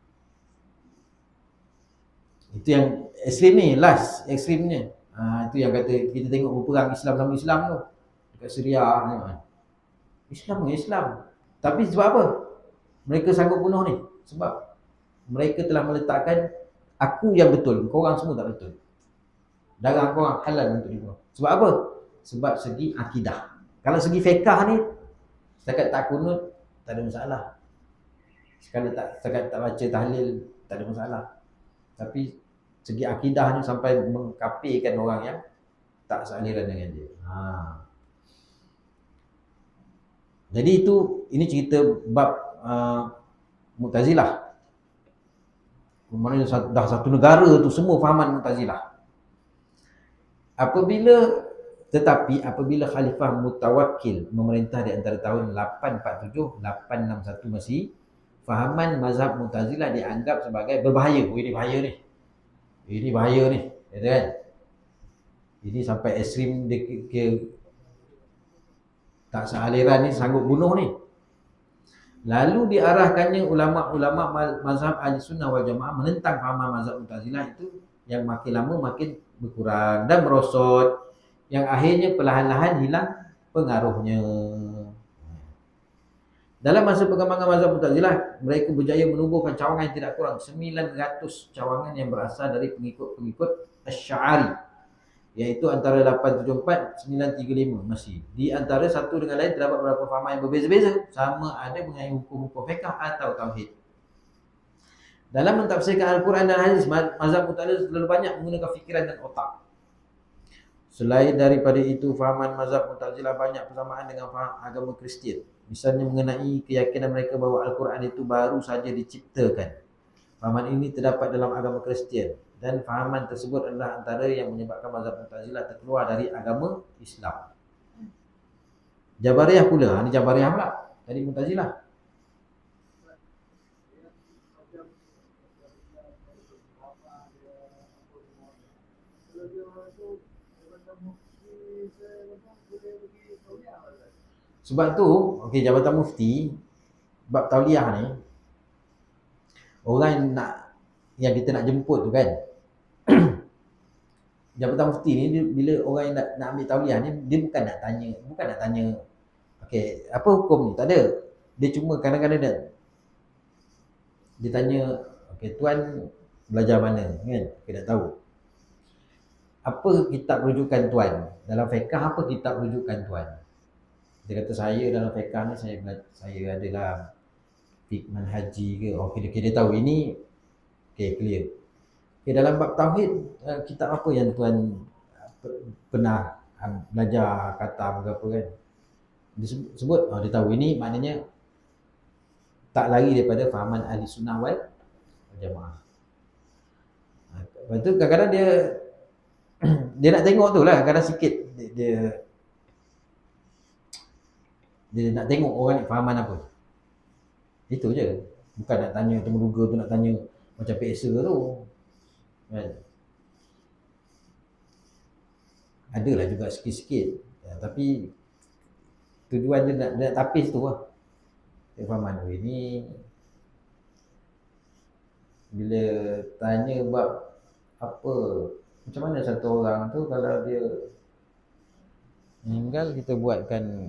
Itu yang ekstrim ni, last ekstrimnya. Ha, itu yang kata kita tengok perang Islam sama Islam tu dekat Syria ni. Islam ni Islam. Tapi sebab apa mereka sanggup bunuh ni? Sebab mereka telah meletakkan aku yang betul, korang semua tak betul. Darah korang halal untuk dibunuh. Sebab apa? Sebab segi akidah. Kalau segi fiqh ni, setakat tak kunut, tak ada masalah. Sekali tak, setakat tak baca tahlil, tak ada masalah. Tapi segi akidah ni sampai mengkafirkan orang yang tak sealiran dengan dia. Ha. Jadi itu, ini cerita bab uh, Mu'tazilah. Maknanya dah satu negara tu semua fahaman Mu'tazilah. Apabila tetapi apabila Khalifah Mutawakkil memerintah di antara tahun lapan empat tujuh lapan enam satu Masih, fahaman mazhab Mu'tazilah dianggap sebagai berbahaya. Oh, ini bahaya ni. Ini bahaya ni. Kata kan? Ini sampai ekstrim dia ke, ke tak sealiran ni sanggup bunuh ni. Lalu diarahkannya ulama-ulama mazhab Ahli Sunnah wal Jamaah menentang fahaman mazhab Mu'tazilah itu Yang makin lama makin berkurang dan merosot. Yang akhirnya perlahan-lahan hilang pengaruhnya. Dalam masa perkembangan mazhab Mu'tazilah, mereka berjaya menubuhkan cawangan yang tidak kurang sembilan ratus cawangan yang berasal dari pengikut-pengikut Asy'ari, iaitu antara lapan tujuh empat sembilan tiga lima masih. Di antara satu dengan lain terdapat beberapa fahaman yang berbeza-beza, sama ada mengenai hukum-hukum fiqh atau tauhid. Dalam mentafsirkan Al-Quran dan hadis, mazhab Mu'tazilah terlalu banyak menggunakan fikiran dan otak. Selain daripada itu, fahaman mazhab Mu'tazilah banyak persamaan dengan faham agama Kristian. Misalnya mengenai keyakinan mereka bahawa Al-Quran itu baru saja diciptakan. Fahaman ini terdapat dalam agama Kristian, dan fahaman tersebut adalah antara yang menyebabkan mazhab Mu'tazilah terkeluar dari agama Islam. Jabariyah pula, ini Jabariyah pula, dari Mu'tazilah. Sebab tu, okey, Jabatan Mufti bab tauliah ni, orang yang nak, yang kita nak jemput tu kan, Jabatan Mufti ni dia, bila orang yang nak, nak ambil tauliah ni, dia bukan nak tanya, bukan nak tanya okey, apa hukum ni, tak ada. Dia cuma kadang-kadang dia dia tanya, okey, tuan belajar mana kan, kita tak tahu apa kitab rujukan tuan dalam fiqh, apa kitab rujukan tuan. Dia kata saya dalam fiqh ni saya saya adalah fiqh manhaji ke. Okey, okay, dia tahu ini. Okey, clear. Okey, dalam bab tauhid, kitab apa yang tuan pernah belajar kata ke apa kan. Dia sebut, oh, dia tahu ini, maknanya tak lari daripada fahaman ahli sunnah wal jamaah. Lepas tu kadang-kadang dia dia nak tengok tu lah, kadang sikit dia, dia dia nak tengok orang ni fahaman apa. Itu je. Bukan nak tanya temuduga tu, nak tanya macam peksa tu kan. Adalah juga sikit-sikit ya, tapi tujuan dia nak, dia nak tapis tu lah. Dia fahaman tu ini bila tanya bab apa, macam mana satu orang tu kalau dia meninggal kita buatkan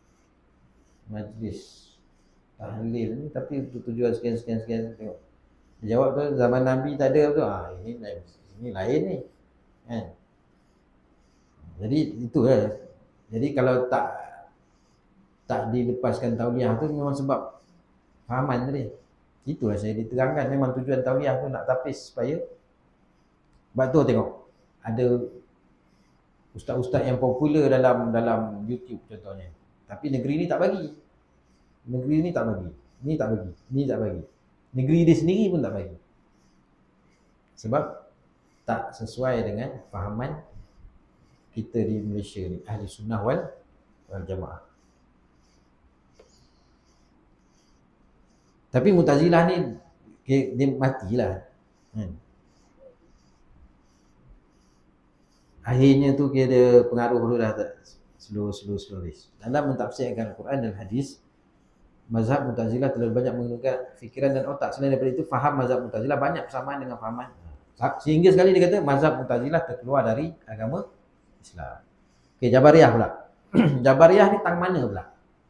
majlis tahlil ni, tapi untuk tujuan sekian-sekian-sekian. Tengok dia jawab tu zaman Nabi tak ada tu. Ah, ini lain, ini lain ni kan. Jadi itu lah. Jadi kalau tak tak dilepaskan tauliah tu memang sebab fahaman tadi. Itulah saya diterangkan, memang tujuan tauliah tu nak tapis supaya. Sebab tu tengok ada ustaz-ustaz yang popular dalam dalam YouTube contohnya, tapi negeri ni tak bagi. Negeri ni tak bagi. Ni tak bagi. Ni tak bagi. Negeri dia sendiri pun tak bagi. Sebab tak sesuai dengan fahaman kita di Malaysia ni, ahli sunnah wal, wal jamaah. Tapi Mu'tazilah ni dia matilah kan. Akhirnya tu kira pengaruh dulu dah tak slow slow slow. Dalam mentafsirkan Al-Quran dan hadis, mazhab Mu'tazilah terlalu banyak menggunakan fikiran dan otak. Selain daripada itu, faham mazhab Mu'tazilah banyak persamaan dengan fahaman. Sehingga sekali dia kata mazhab Mu'tazilah terkeluar dari agama Islam. Okey, Jabariyah pula. Jabariyah ni tang mana pula?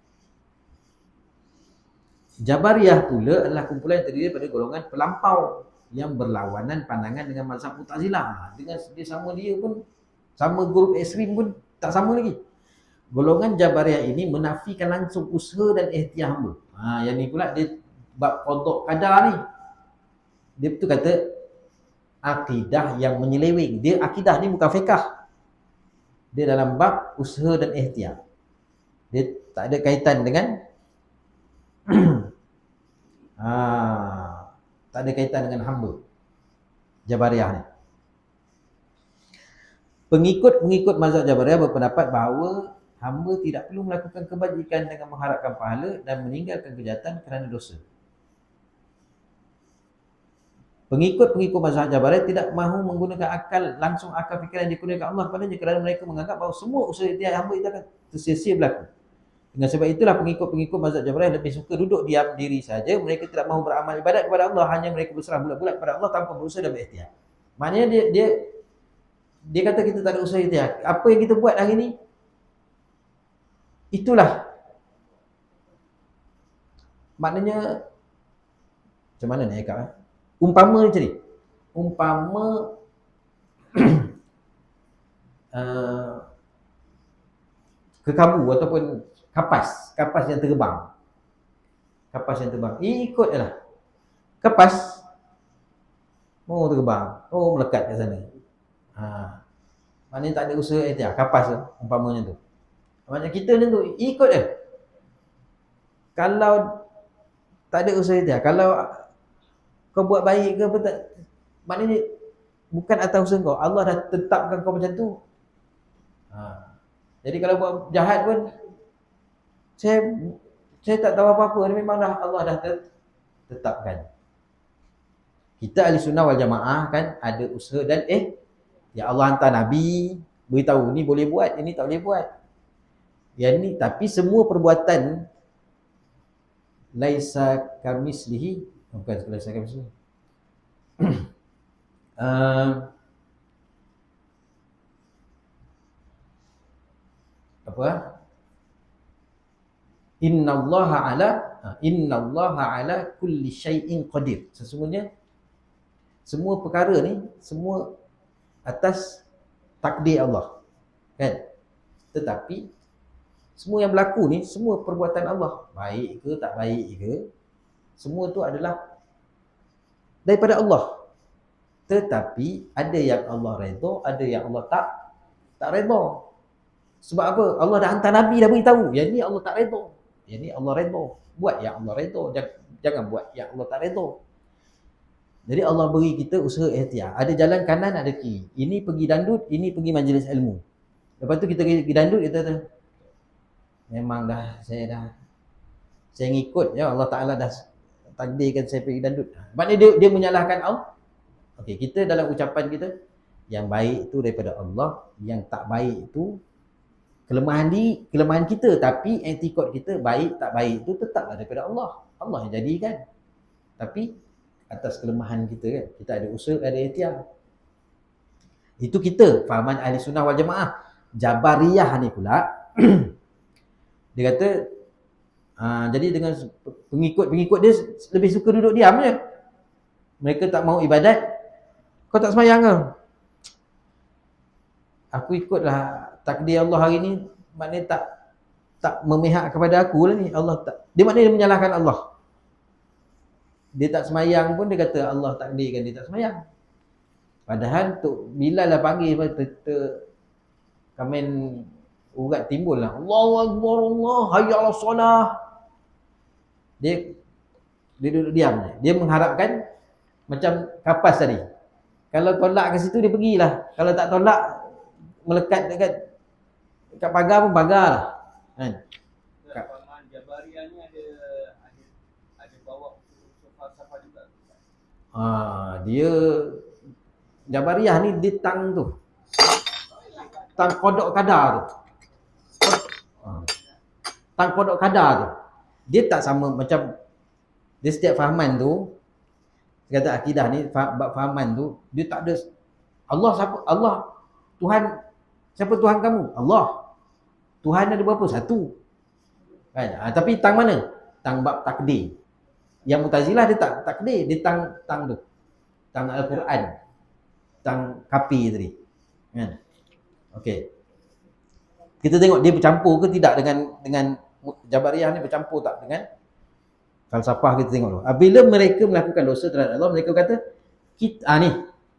Jabariyah pula adalah kumpulan yang terdiri daripada golongan pelampau yang berlawanan pandangan dengan mazhab Mu'tazilah. Dengan dia sama dia pun, sama grup ekstrim pun tak sama lagi. Golongan Jabariyah ini menafikan langsung usaha dan ikhtiar hamba. Ha, yang ni pula dia bab qada qadar ni. Dia betul kata akidah yang menyeleweng. Dia akidah ni bukan fiqh. Dia dalam bab usaha dan ikhtiar. Dia tak ada kaitan dengan ha, tak ada kaitan dengan hamba. Jabariyah ni. Pengikut-pengikut mazhab Jabariyah berpendapat bahawa hamba tidak perlu melakukan kebajikan dengan mengharapkan pahala dan meninggalkan kejahatan kerana dosa. Pengikut-pengikut mazhab Jabariyah tidak mahu menggunakan akal, langsung akal fikiran yang dikurniakan Allah kepadanya, kerana mereka menganggap bahawa semua usaha ikhtiar hamba itu akan tersia-sia berlaku. Dengan sebab itulah pengikut-pengikut mazhab Jabariyah lebih suka duduk diam diri saja. Mereka tidak mahu beramal ibadat kepada Allah, hanya mereka berserah bulat-bulat kepada Allah tanpa berusaha dan berikhtiar. Maknanya dia dia dia kata kita tak ada usaha ikhtiar. Apa yang kita buat hari ni, itulah. Maknanya macam mana ni cakap eh? Umpama macam ni. Umpama uh, kekabu ataupun kapas, kapas yang terbang. Kapas yang terbang. Ikut je lah. Kapas mau terbang, oh melekat kat sana. Ha. Maknanya tak ada usaha ikhtiar, kapas tu umpamanya tu. Macam kita ni tu ikut je. Kalau tak ada usaha ikhtiar, kalau kau buat baik ke apa tak, maknanya bukan atas usaha kau. Allah dah tetapkan kau macam tu. Ha. Jadi kalau buat jahat pun saya saya tak tahu apa-apa, memang dah Allah dah tetapkan. Kita ahli sunnah wal jamaah kan ada usaha dan eh ya Allah hantar Nabi beritahu ni boleh buat, ini tak boleh buat. Yang ni tapi semua perbuatan laisa kamislihi, bukan laisa kamislihi. uh, apa? Innallaha ala innallaha ala kulli syai'in qadir. Sesungguhnya semua perkara ni semua atas takdir Allah. Kan? Tetapi semua yang berlaku ni semua perbuatan Allah, baik ke tak baik ke, semua tu adalah daripada Allah. Tetapi ada yang Allah redha, ada yang Allah tak tak redha. Sebab apa? Allah dah hantar Nabi dah beritahu, yang ni Allah tak redha. Yang ni Allah redha. Buat yang Allah redha, jangan, jangan buat yang Allah tak redha. Jadi Allah beri kita usaha ikhtiar. Ada jalan kanan, ada kiri. Ini pergi dandut, ini pergi majlis ilmu. Lepas tu kita pergi dandut, kita kata, memang dah, saya dah, saya ngikut, ya Allah Ta'ala dah takdirkan saya pergi dandut. Maknanya dia, dia menyalahkan Allah. Okey, kita dalam ucapan kita, yang baik itu daripada Allah, yang tak baik itu kelemahan di kelemahan kita, tapi etikot kita baik tak baik itu tetaplah daripada Allah. Allah yang jadikan. Tapi atas kelemahan kita kan, kita ada usaha, ada ikhtiar. Itu kita fahaman ahli sunnah wal jamaah. Jabariyah ni pula dia kata aa, jadi dengan pengikut-pengikut dia lebih suka duduk diam je. Mereka tak mau ibadat. Kau tak sembahyang ke? Aku ikutlah takdir Allah hari ni, maknanya tak tak memihak kepada aku lah ni. Allah tak, dia maknanya dia menyalahkan Allah. Dia tak semayang pun dia kata Allah takdirkan dia tak semayang. Padahal tu Bilal lah panggil, ter komen urat timbul lah. Allahu Akbar, Allah, hayya ala solah. Dia dia duduk diam je. Dia mengharapkan macam kapas tadi. Kalau tolak ke situ dia pergilah. Kalau tak tolak melekat dekat dekat pagar pun pagar lah. Kan? Ha, dia Jabariyah ni dia tang tu. Tang kodok kadar tu. Ha. Tang kodok kadar tu. Dia tak sama macam dia setiap fahaman tu, dia kata akidah ni bab fahaman tu, dia tak ada Allah siapa? Allah Tuhan. Siapa Tuhan kamu? Allah. Tuhan ada berapa? Satu. Kan? Ha, tapi tang mana? Tang bab takdir. Yang Mu'tazilah dia tak takdir, dia tang tang tu. Tang Al-Quran. Tang kapi tadi. Kan? Okey. Kita tengok dia bercampur ke tidak dengan dengan Jabariyah ni, bercampur tak dengan falsafah. Kita tengok dulu. Bila mereka melakukan dosa terhadap Allah, mereka kata kita ah ni.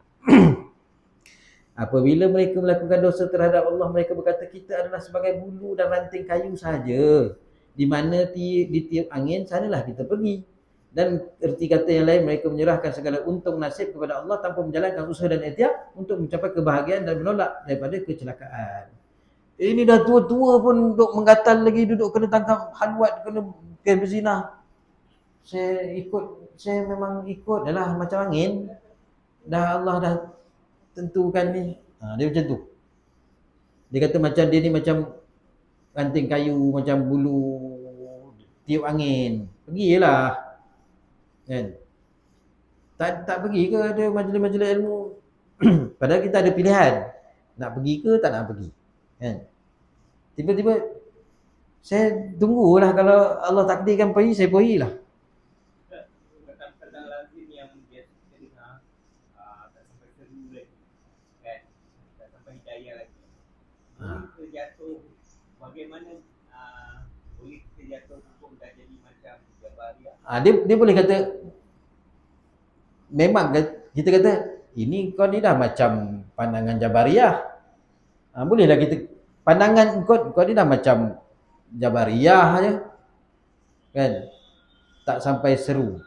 Apabila mereka melakukan dosa terhadap Allah, mereka berkata kita adalah sebagai bulu dan ranting kayu sahaja. Di mana ti, ditiup angin, sanalah kita pergi. Dan erti kata yang lain, mereka menyerahkan segala untung nasib kepada Allah tanpa menjalankan usaha dan ikhtiar untuk mencapai kebahagiaan dan menolak daripada kecelakaan. Ini dah tua-tua pun duduk menggatal lagi, duduk kena tangkap halwat, kena kena berzina. Saya ikut, saya memang ikut adalah macam angin. Dah Allah dah tentukan ni. Ha, dia macam tu. Dia kata macam dia ni macam ranting kayu, macam bulu tiup angin. Pergilah. Kan? Tak tak pergi ke ada majlis-majlis ilmu Padahal kita ada pilihan nak pergi ke tak nak pergi, kan? Tiba-tiba saya tunggulah, kalau Allah takdirkan pergi, saya pergilah. Kadang-kadang lazim yang dia dengar tak sampai seru lagi, kan? Tak sampai hidayah lagi. Ha. Kita jatuh, bagaimana uh, boleh kita jatuh hukum dah jadi macam Jabariyah? Ha, dia dia boleh kata, memang kita kata ini kau ni dah macam pandangan Jabariyah. Ha, bolehlah kita pandangan kau kau ni dah macam Jabariyah aja, kan? Tak sampai seru.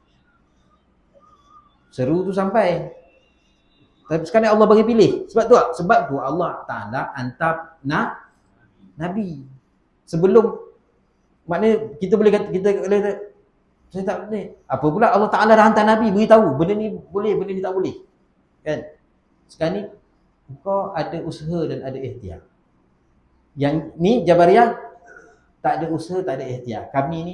Seru tu sampai. Tapi sekarang Allah bagi pilih. Sebab tu sebab tu Allah Taala hantar na nabi. Sebelum, maknanya kita boleh kata, kita boleh kata, saya tak boleh. Apa pula Allah Taala dah hantar nabi beritahu benda ni boleh, benda ni tak boleh. Kan? Sekarang ni kau ada usaha dan ada ikhtiar. Yang ni Jabariyah tak ada usaha, tak ada ikhtiar. Kami ni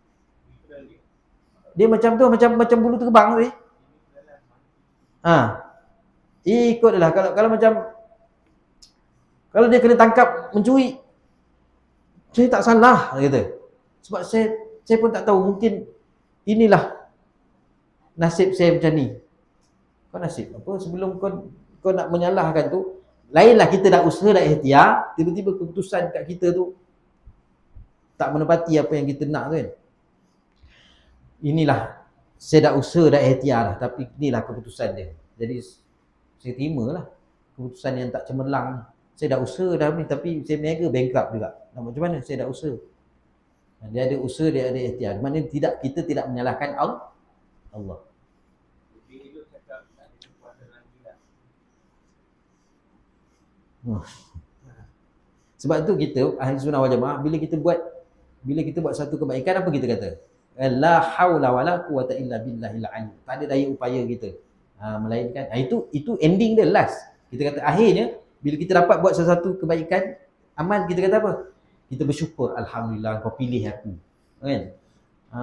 dia macam tu, macam macam bulu terbang tu. Ha. Ikutlah, kalau kalau macam kalau dia kena tangkap mencuri, saya tak salah, dia kata. Sebab saya saya pun tak tahu, mungkin inilah nasib saya macam ni. Kau nasib apa sebelum kau kau nak menyalahkan tu? Lainlah kita dah usaha, dah ikhtiar, tiba-tiba keputusan kat kita tu tak menepati apa yang kita nak tu, kan? Inilah, saya dah usaha, dah ikhtiar lah, tapi inilah keputusan dia. Jadi saya terimalah keputusan yang tak cemerlang ni. Saya dah usaha dah ni, tapi saya berniaga bankrupt juga. Nak macam mana? Saya dah usaha. Dia ada usaha, dia ada ikhtiar. Maknanya tidak, kita tidak menyalahkan Allah. Allah. Hmm. Sebab tu kita ahli sunnah wal jamaah, bila kita buat bila kita buat satu kebaikan, apa kita kata? La haula wala quwata illa billahil ali. Tak ada daya upaya kita. Ha, melainkan ha, itu itu ending dia, last. Kita kata akhirnya bila kita dapat buat sesuatu kebaikan, amal, kita kata apa? Kita bersyukur, alhamdulillah kau pilih aku. Kan? Ha.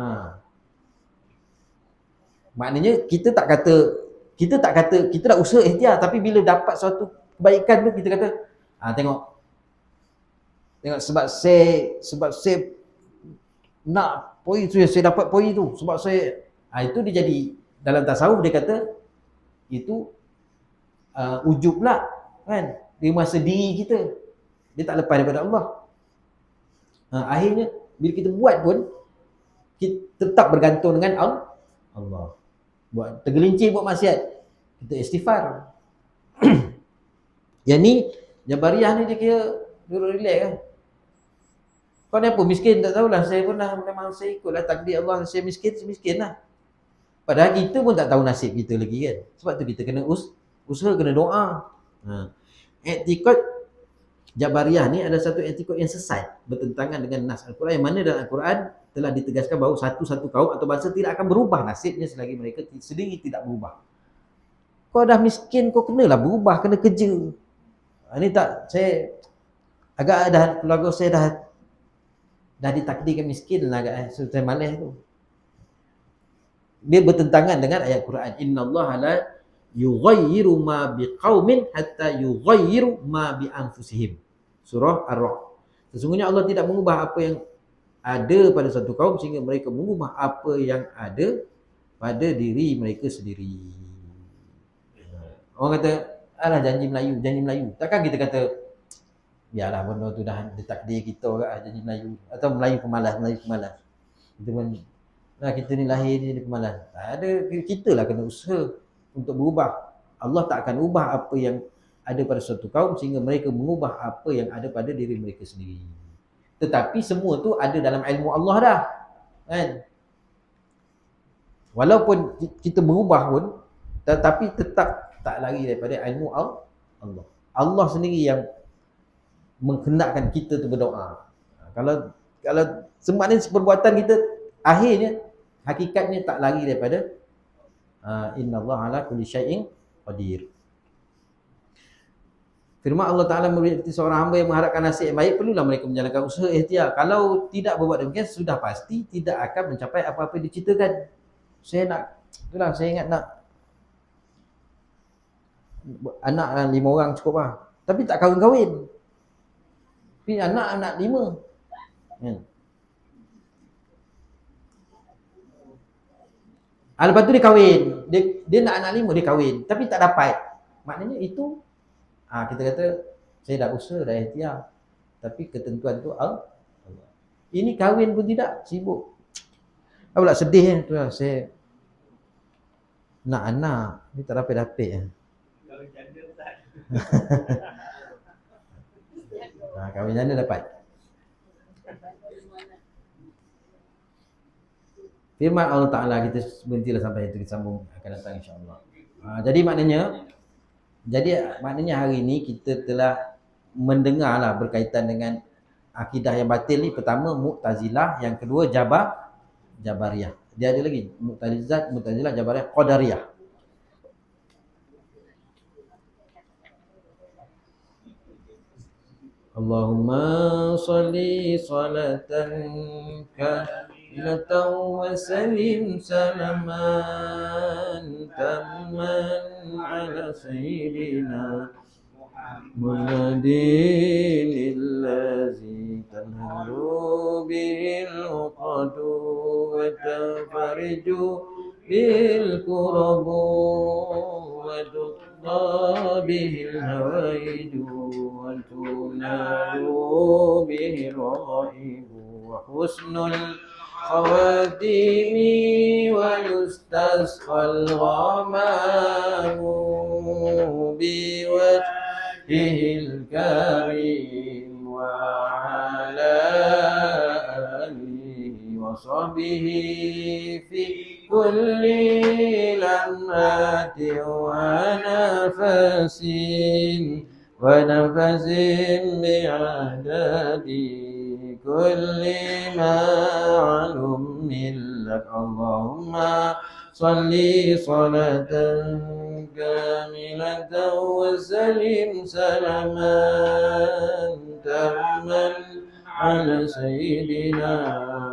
Maknanya kita tak kata kita tak kata kita dah usaha ikhtiar, tapi bila dapat suatu kebaikan tu kita kata, ah tengok. Tengok sebab saya sebab saya nak poi tu, saya dapat poi tu sebab saya, ah itu dia jadi, dalam tasawuf dia kata itu uh, ujub pula, kan? Dia masa diri kita. Dia tak lepas daripada Allah. Ha, akhirnya bila kita buat pun kita tetap bergantung dengan Allah. Buat tergelincir buat maksiat, kita istighfar. Yang ni Jabariyah ni dia kira dulu relax kan. Kau ni apa miskin tak tahulah, saya pun dah memang saya ikutlah takdir Allah, saya miskin, saya miskin lah. Padahal kita pun tak tahu nasib kita lagi, kan. Sebab tu kita kena us usaha, kena doa. Ha. I'tikad Jabariyah ni adalah satu i'tikad yang sesat, bertentangan dengan nas Al-Quran, yang mana dalam Al-Quran telah ditegaskan bahawa satu-satu kaum atau bangsa tidak akan berubah nasibnya selagi mereka sendiri tidak berubah. Kau dah miskin, kau kenalah berubah, kena kerja. Ini tak, saya agak dah, keluarga saya dah dah ditakdirkan miskin lah agak, so, saya malas tu. Dia bertentangan dengan ayat Quran, innallaha la yughayyiru ma biqaumin hatta yughayyiru ma bi anfusihim. Surah Ar-Ra'd. Sesungguhnya Allah tidak mengubah apa yang ada pada satu kaum sehingga mereka mengubah apa yang ada pada diri mereka sendiri. Orang kata, alah janji Melayu, janji Melayu. Takkan kita kata, biarlah benda tu dah ditakdir kita orang, janji Melayu. Atau Melayu pemalas, Melayu pemalas. Kita pun, nah kita ni lahir ni jadi pemalas. Tak ada, kita lah kena usaha untuk berubah. Allah tak akan ubah apa yang ada pada suatu kaum sehingga mereka mengubah apa yang ada pada diri mereka sendiri. Tetapi semua tu ada dalam ilmu Allah dah, kan? Walaupun kita berubah pun, tetapi tetap tak lari daripada ilmu Allah. Allah sendiri yang menghendakkan kita tu berdoa. Kalau kalau semaknanya perbuatan kita akhirnya hakikatnya tak lari daripada uh, innallaha ala kulli syai'in qadir. Firman Allah Ta'ala berarti seorang hamba yang mengharapkan nasib yang baik, perlulah mereka menjalankan usaha ikhtiar. Kalau tidak berbuat demikian, sudah pasti tidak akan mencapai apa-apa yang diceritakan. Saya nak, itulah saya ingat nak anak lima orang cukup lah. Tapi tak kahwin-kahwin. Tapi anak anak lima. Hmm. Ah, lepas tu dia kahwin. Dia dia nak anak lima, dia kahwin. Tapi tak dapat. Maknanya itu, ah kita kata, saya dah usaha, dah ikhtiar. Tapi ketentuan tu Allah. Ini kahwin pun tidak, sibuk. Apa pula sedih tu lah. Saya nak anak, ni tak dapat-dapat lah. Kahwin janda tak. Ha, kahwin janda dapat. Firman Allah Ta'ala, kita berhentilah sampai itu, kita sambung akan datang insya-Allah. Ha, jadi maknanya jadi maknanya hari ini kita telah mendengarlah berkaitan dengan akidah yang batil ni. Pertama Mu'tazilah, yang kedua Jabar Jabariyah. Dia ada lagi Mu'tazilah, Mu'tazilah, Jabariyah, Qadariyah. Allahumma salli salatan kamilatan wa sallim salaman tamman ala sayyidina Muhammadin allazi tanhalu bil uqadu wa tafariju bil kurabu wa tuqda bihil hawaiju wa tunalu bihil raibu wa husnul khawatimi wa yustasqal ghamamu biwajhihil karim wa ala alihi wa sahbihi fi kulli lamhati wa nafasin wa nafasin bi'adadi kulli ma'lum lak. Allahumma salli salatan kamilatan wa sallim salaman tamman ala sayyidina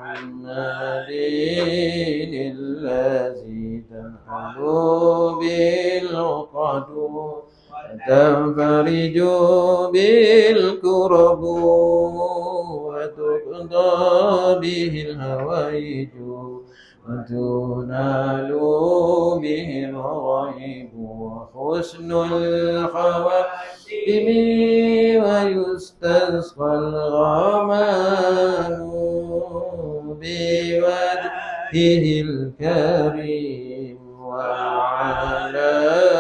Muhammadin allazi tanhalu bil uqadu tanfariju bil kurabu wa tuqda bihil hawaiju wa tunalu bihil raibu wa husnul khawatimi wa yustasqal ghamamu biwajhihil karim wa ala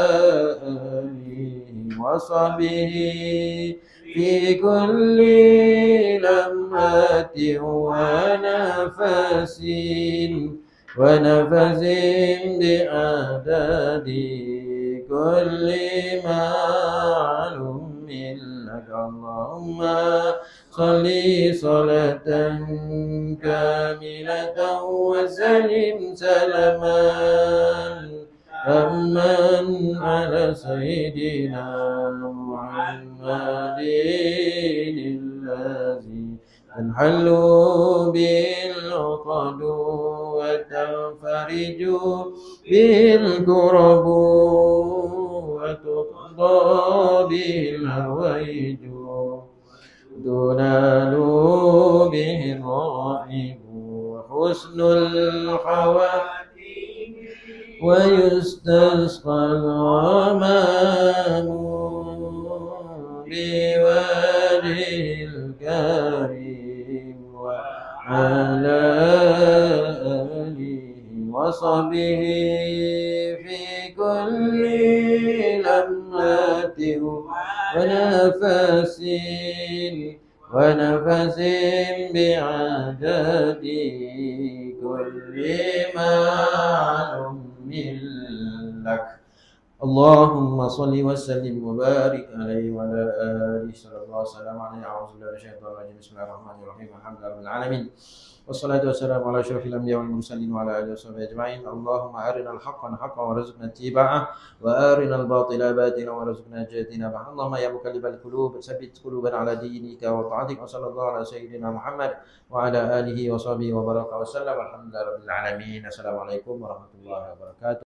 wa sahbihi fi kulli lamhatin wa nafasin wa nafasin bi'adadi kulli ma'lumin lak. Allahumma salli salatan kamilatan wa sallim salaman tamman ala sayyidina Muhammadin allazi tanhalu bil uqadu wa tanfariju bil kurabu wa tuqda bil hawaiju tunalu bil raibu wa husnul khawatimi wa yustasqal ghamamu biwajhil karim wa ala alihi wa sahbihi fi kulli lamhatin wa nafasin wa nafasin bi'adadi kulli ma'lum lak. Allahumma salli wa sallim wa barik alaihi wa ala alihi sallallahu alaihi wa sallam. A'udzu billahi minasyaitonir rajim. Bismillahirrahmanirrahim. Alhamdulillahirabbil alamin. Wassalatu wassalamu ala asyrafil anbiya'i wal mursalin wa ala alihi washabihi ajma'in. Allahumma arinal haqqan haqqan warzuqna ittiba'ah wa arinal batila batilan warzuqna ijtinabah. Allahumma ya muqallibal qulub tsabbit qulubana ala dinika wa ta'atik. Wa sallallahu ala sayyidina Muhammad wa ala alihi washabihi wa baraka wa sallam. Alhamdulillahirabbil alamin. Assalamualaikum warahmatullahi wabarakatuh.